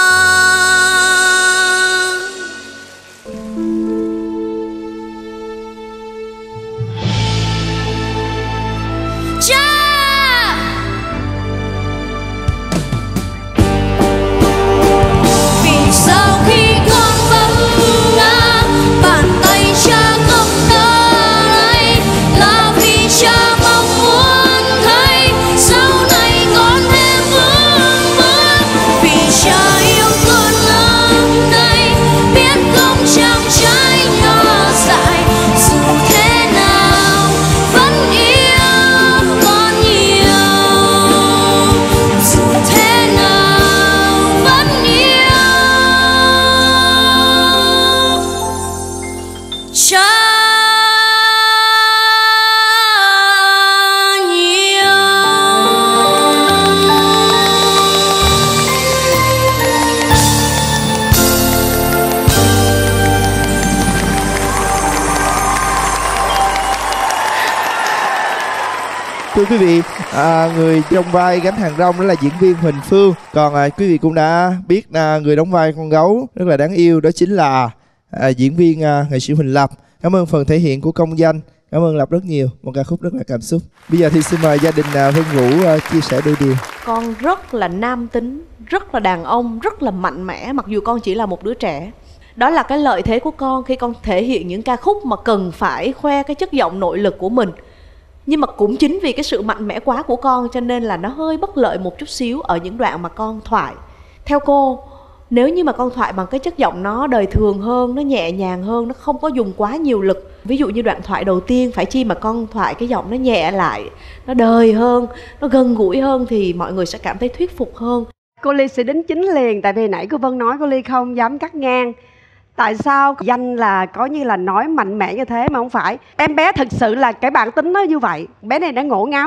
Thưa quý vị, người trong vai gánh hàng rong đó là diễn viên Huỳnh Phương. Còn quý vị cũng đã biết người đóng vai con gấu rất là đáng yêu đó chính là diễn viên nghệ sĩ Huỳnh Lập. Cảm ơn phần thể hiện của công danh. Cảm ơn Lập rất nhiều, một ca khúc rất là cảm xúc. Bây giờ thì xin mời gia đình Hương Vũ chia sẻ đôi điều. Con rất là nam tính, rất là đàn ông, rất là mạnh mẽ mặc dù con chỉ là một đứa trẻ. Đó là cái lợi thế của con khi con thể hiện những ca khúc mà cần phải khoe cái chất giọng nội lực của mình. Nhưng mà cũng chính vì cái sự mạnh mẽ quá của con cho nên là nó hơi bất lợi một chút xíu ở những đoạn mà con thoại. Theo cô, nếu như mà con thoại bằng cái chất giọng nó đời thường hơn, nó nhẹ nhàng hơn, nó không có dùng quá nhiều lực. Ví dụ như đoạn thoại đầu tiên, phải chi mà con thoại cái giọng nó nhẹ lại, nó đời hơn, nó gần gũi hơn thì mọi người sẽ cảm thấy thuyết phục hơn. Cô Ly sẽ đính chính liền, tại vì nãy cô Vân nói cô Ly không dám cắt ngang. Tại sao Danh là có như là nói mạnh mẽ như thế mà không phải? Em bé thực sự là cái bản tính nó như vậy. Bé này đã ngổ ngáo mà.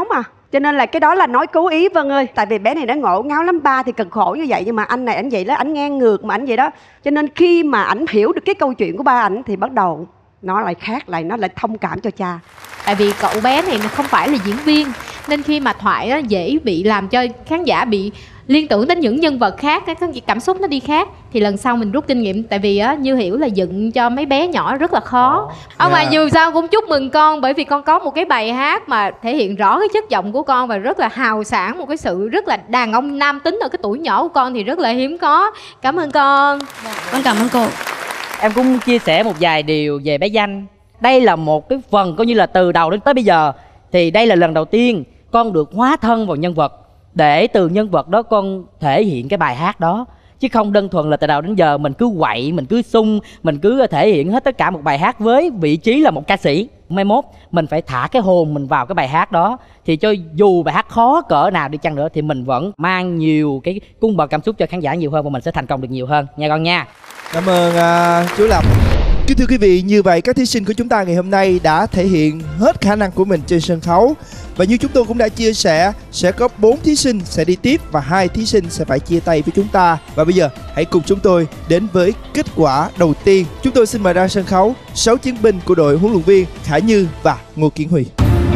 Cho nên là cái đó là nói cố ý Vân ơi. Tại vì bé này nó ngộ ngáo lắm, ba thì cực khổ như vậy, nhưng mà anh này ảnh vậy đó, ảnh ngang ngược mà ảnh vậy đó. Cho nên khi mà ảnh hiểu được cái câu chuyện của ba ảnh thì bắt đầu nó lại khác lại, nó lại thông cảm cho cha. Tại vì cậu bé này không phải là diễn viên, nên khi mà thoại đó dễ bị làm cho khán giả bị liên tưởng đến những nhân vật khác, cái cảm xúc nó đi khác. Thì lần sau mình rút kinh nghiệm. Tại vì á, Như hiểu là dựng cho mấy bé nhỏ rất là khó. Mà dù sao cũng chúc mừng con, bởi vì con có một cái bài hát mà thể hiện rõ cái chất giọng của con và rất là hào sảng, một cái sự rất là đàn ông nam tính ở cái tuổi nhỏ của con thì rất là hiếm có. Cảm ơn con. Con cảm ơn cô. Em cũng chia sẻ một vài điều về bé Danh. Đây là một cái phần coi như là từ đầu đến tới bây giờ thì đây là lần đầu tiên con được hóa thân vào nhân vật, để từ nhân vật đó con thể hiện cái bài hát đó. Chứ không đơn thuần là từ đầu đến giờ mình cứ quậy, mình cứ sung, mình cứ thể hiện hết tất cả một bài hát với vị trí là một ca sĩ. Mai mốt mình phải thả cái hồn mình vào cái bài hát đó. Thì cho dù bài hát khó cỡ nào đi chăng nữa thì mình vẫn mang nhiều cái cung bậc cảm xúc cho khán giả nhiều hơn, và mình sẽ thành công được nhiều hơn nha con nha. Cảm ơn chú Lập. Kính thưa quý vị, như vậy các thí sinh của chúng ta ngày hôm nay đã thể hiện hết khả năng của mình trên sân khấu. Và như chúng tôi cũng đã chia sẻ, sẽ có 4 thí sinh sẽ đi tiếp và 2 thí sinh sẽ phải chia tay với chúng ta. Và bây giờ hãy cùng chúng tôi đến với kết quả đầu tiên. Chúng tôi xin mời ra sân khấu 6 chiến binh của đội huấn luyện viên Khả Như và Ngô Kiến Huy.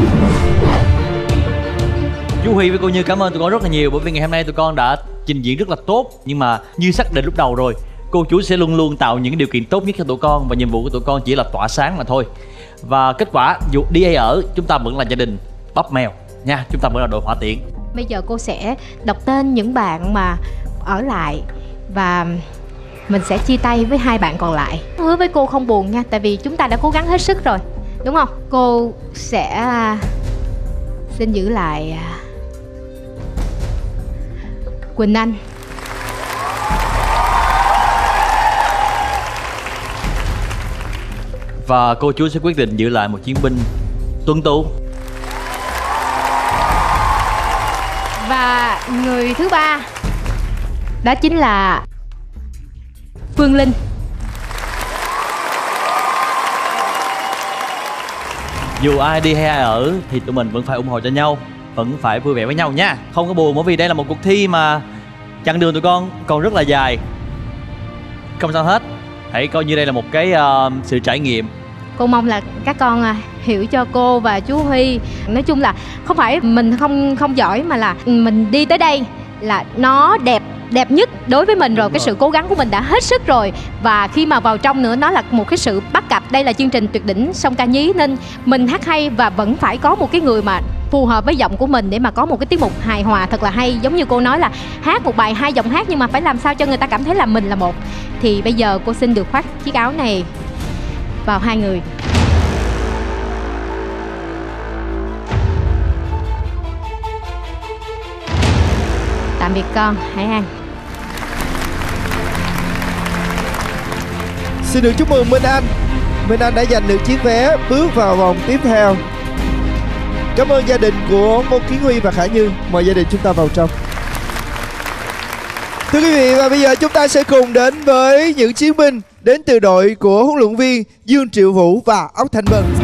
Chú Huy với cô Như cảm ơn tụi con rất là nhiều, bởi vì ngày hôm nay tụi con đã trình diễn rất là tốt. Nhưng mà như xác định lúc đầu rồi, cô chú sẽ luôn luôn tạo những điều kiện tốt nhất cho tụi con, và nhiệm vụ của tụi con chỉ là tỏa sáng mà thôi. Và kết quả dù đi hay ở, chúng ta vẫn là gia đình bắp mèo nha, chúng ta vẫn là đội hỏa tiễn. Bây giờ cô sẽ đọc tên những bạn mà ở lại và mình sẽ chia tay với 2 bạn còn lại. Hứa với cô không buồn nha, tại vì chúng ta đã cố gắng hết sức rồi, đúng không? Cô sẽ xin giữ lại Quỳnh Anh. Và cô chú sẽ quyết định giữ lại một chiến binh Tuấn Tú. Và người thứ 3 đó chính là Phương Linh. Dù ai đi hay ai ở thì tụi mình vẫn phải ủng hộ cho nhau, vẫn phải vui vẻ với nhau nha. Không có buồn, bởi vì đây là một cuộc thi mà chặng đường tụi con còn rất là dài. Không sao hết, hãy coi như đây là một cái sự trải nghiệm. Cô mong là các con hiểu cho cô và chú Huy. Nói chung là không phải mình không giỏi, mà là mình đi tới đây là nó đẹp nhất đối với mình rồi. Cái sự cố gắng của mình đã hết sức rồi. Và khi mà vào trong nữa, nó là một cái sự bắt cặp. Đây là chương trình tuyệt đỉnh song ca nhí, nên mình hát hay và vẫn phải có một cái người mà phù hợp với giọng của mình để mà có một cái tiết mục hài hòa thật là hay. Giống như cô nói là hát một bài 2 giọng hát, nhưng mà phải làm sao cho người ta cảm thấy là mình là một. Thì bây giờ cô xin được khoác chiếc áo này vào 2 người. Tạm biệt con, Hải An. Xin được chúc mừng Minh Anh. Minh Anh đã giành được chiếc vé bước vào vòng tiếp theo. Cảm ơn gia đình của Ngô Kiến Huy và Khả Như. Mời gia đình chúng ta vào trong. Thưa quý vị, và bây giờ chúng ta sẽ cùng đến với những chiến binh đến từ đội của huấn luyện viên Dương Triệu Vũ và Ốc Thanh Vân.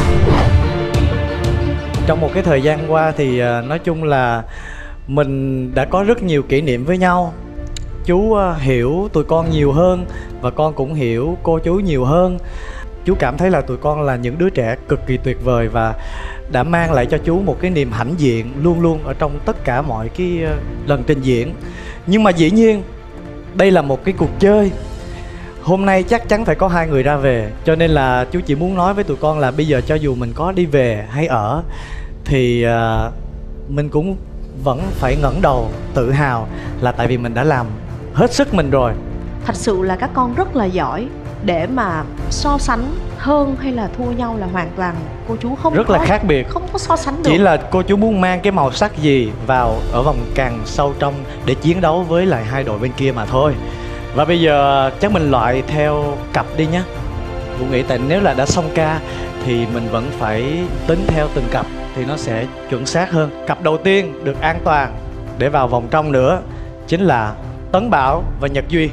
Trong một cái thời gian qua thì nói chung là mình đã có rất nhiều kỷ niệm với nhau. Chú hiểu tụi con nhiều hơn và con cũng hiểu cô chú nhiều hơn. Chú cảm thấy là tụi con là những đứa trẻ cực kỳ tuyệt vời và đã mang lại cho chú một cái niềm hãnh diện luôn luôn ở trong tất cả mọi cái lần trình diễn. Nhưng mà dĩ nhiên đây là một cái cuộc chơi. Hôm nay chắc chắn phải có 2 người ra về, cho nên là chú chỉ muốn nói với tụi con là bây giờ cho dù mình có đi về hay ở thì mình cũng vẫn phải ngẩng đầu tự hào, là tại vì mình đã làm hết sức mình rồi. Thật sự là các con rất là giỏi. Để mà so sánh hơn hay là thua nhau là hoàn toàn cô chú không rất có, là khác biệt, không có so sánh được. Chỉ là cô chú muốn mang cái màu sắc gì vào ở vòng càng sâu trong để chiến đấu với lại 2 đội bên kia mà thôi. Và bây giờ chắc mình loại theo cặp đi nhé. Vũ nghĩ tại nếu là đã xong ca thì mình vẫn phải tính theo từng cặp thì nó sẽ chuẩn xác hơn. Cặp đầu tiên được an toàn để vào vòng trong nữa chính là Tấn Bảo và Nhật Duy.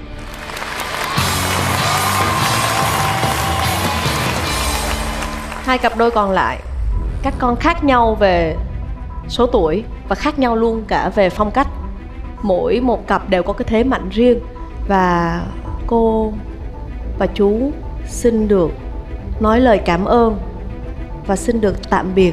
Hai cặp đôi còn lại, các con khác nhau về số tuổi và khác nhau luôn cả về phong cách. Mỗi một cặp đều có cái thế mạnh riêng. Và cô và chú xin được nói lời cảm ơn và xin được tạm biệt.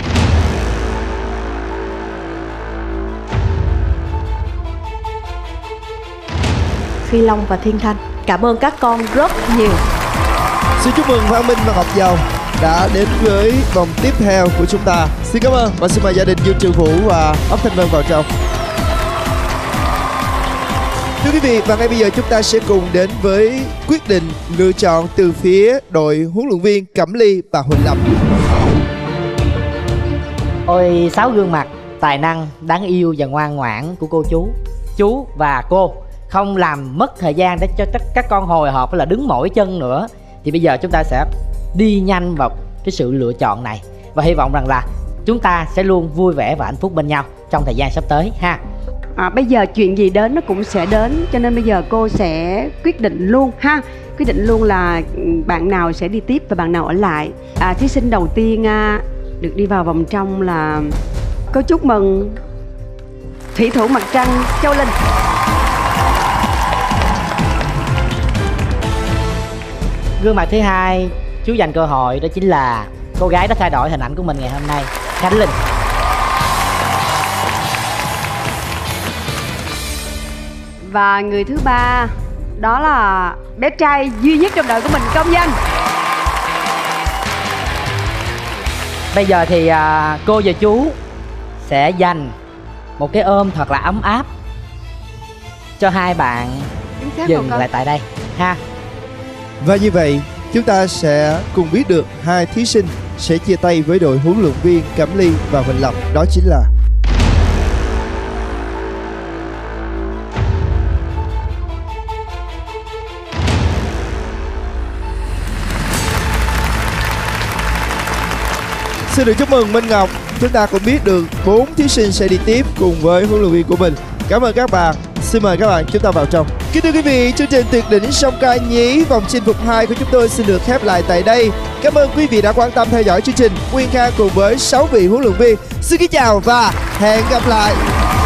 Phi Long và Thiên Thanh, cảm ơn các con rất nhiều. Xin chúc mừng Văn Minh và Ngọc Dầu đã đến với vòng tiếp theo của chúng ta. Xin cảm ơn và xin mời gia đình Dương Trường Vũ và Ốc Thanh Vân vào trong. Thưa quý vị, và ngay bây giờ chúng ta sẽ cùng đến với quyết định lựa chọn từ phía đội huấn luyện viên Cẩm Ly và Huỳnh Lập. Ôi 6 gương mặt tài năng, đáng yêu và ngoan ngoãn của cô chú và cô không làm mất thời gian để cho các con hồi hộp hay là đứng mỏi chân nữa. Thì bây giờ chúng ta sẽ đi nhanh vào cái sự lựa chọn này và hy vọng rằng là chúng ta sẽ luôn vui vẻ và hạnh phúc bên nhau trong thời gian sắp tới ha. Bây giờ chuyện gì đến nó cũng sẽ đến, cho nên bây giờ cô sẽ quyết định luôn ha. Quyết định luôn là bạn nào sẽ đi tiếp và bạn nào ở lại. Thí sinh đầu tiên được đi vào vòng trong là cô chúc mừng thủy thủ mặt trăng Châu Linh. Gương mặt thứ hai chú dành cơ hội đó chính là cô gái đã thay đổi hình ảnh của mình ngày hôm nay, Khánh Linh. Và người thứ ba đó là bé trai duy nhất trong đội của mình, Công Danh. Bây giờ thì cô và chú sẽ dành một cái ôm thật là ấm áp cho hai bạn dừng lại tại đây ha. Và như vậy chúng ta sẽ cùng biết được hai thí sinh sẽ chia tay với đội huấn luyện viên Cẩm Ly và Huỳnh Lập. Đó chính là xin được chúc mừng Minh Ngọc. Chúng ta cũng biết được 4 thí sinh sẽ đi tiếp cùng với huấn luyện viên của mình. Cảm ơn các bạn. Xin mời các bạn chúng ta vào trong. Kính thưa quý vị, chương trình Tuyệt đỉnh song ca nhí vòng chinh phục 2 của chúng tôi xin được khép lại tại đây. Cảm ơn quý vị đã quan tâm theo dõi chương trình. Nguyên Khang cùng với 6 vị huấn luyện viên xin kính chào và hẹn gặp lại.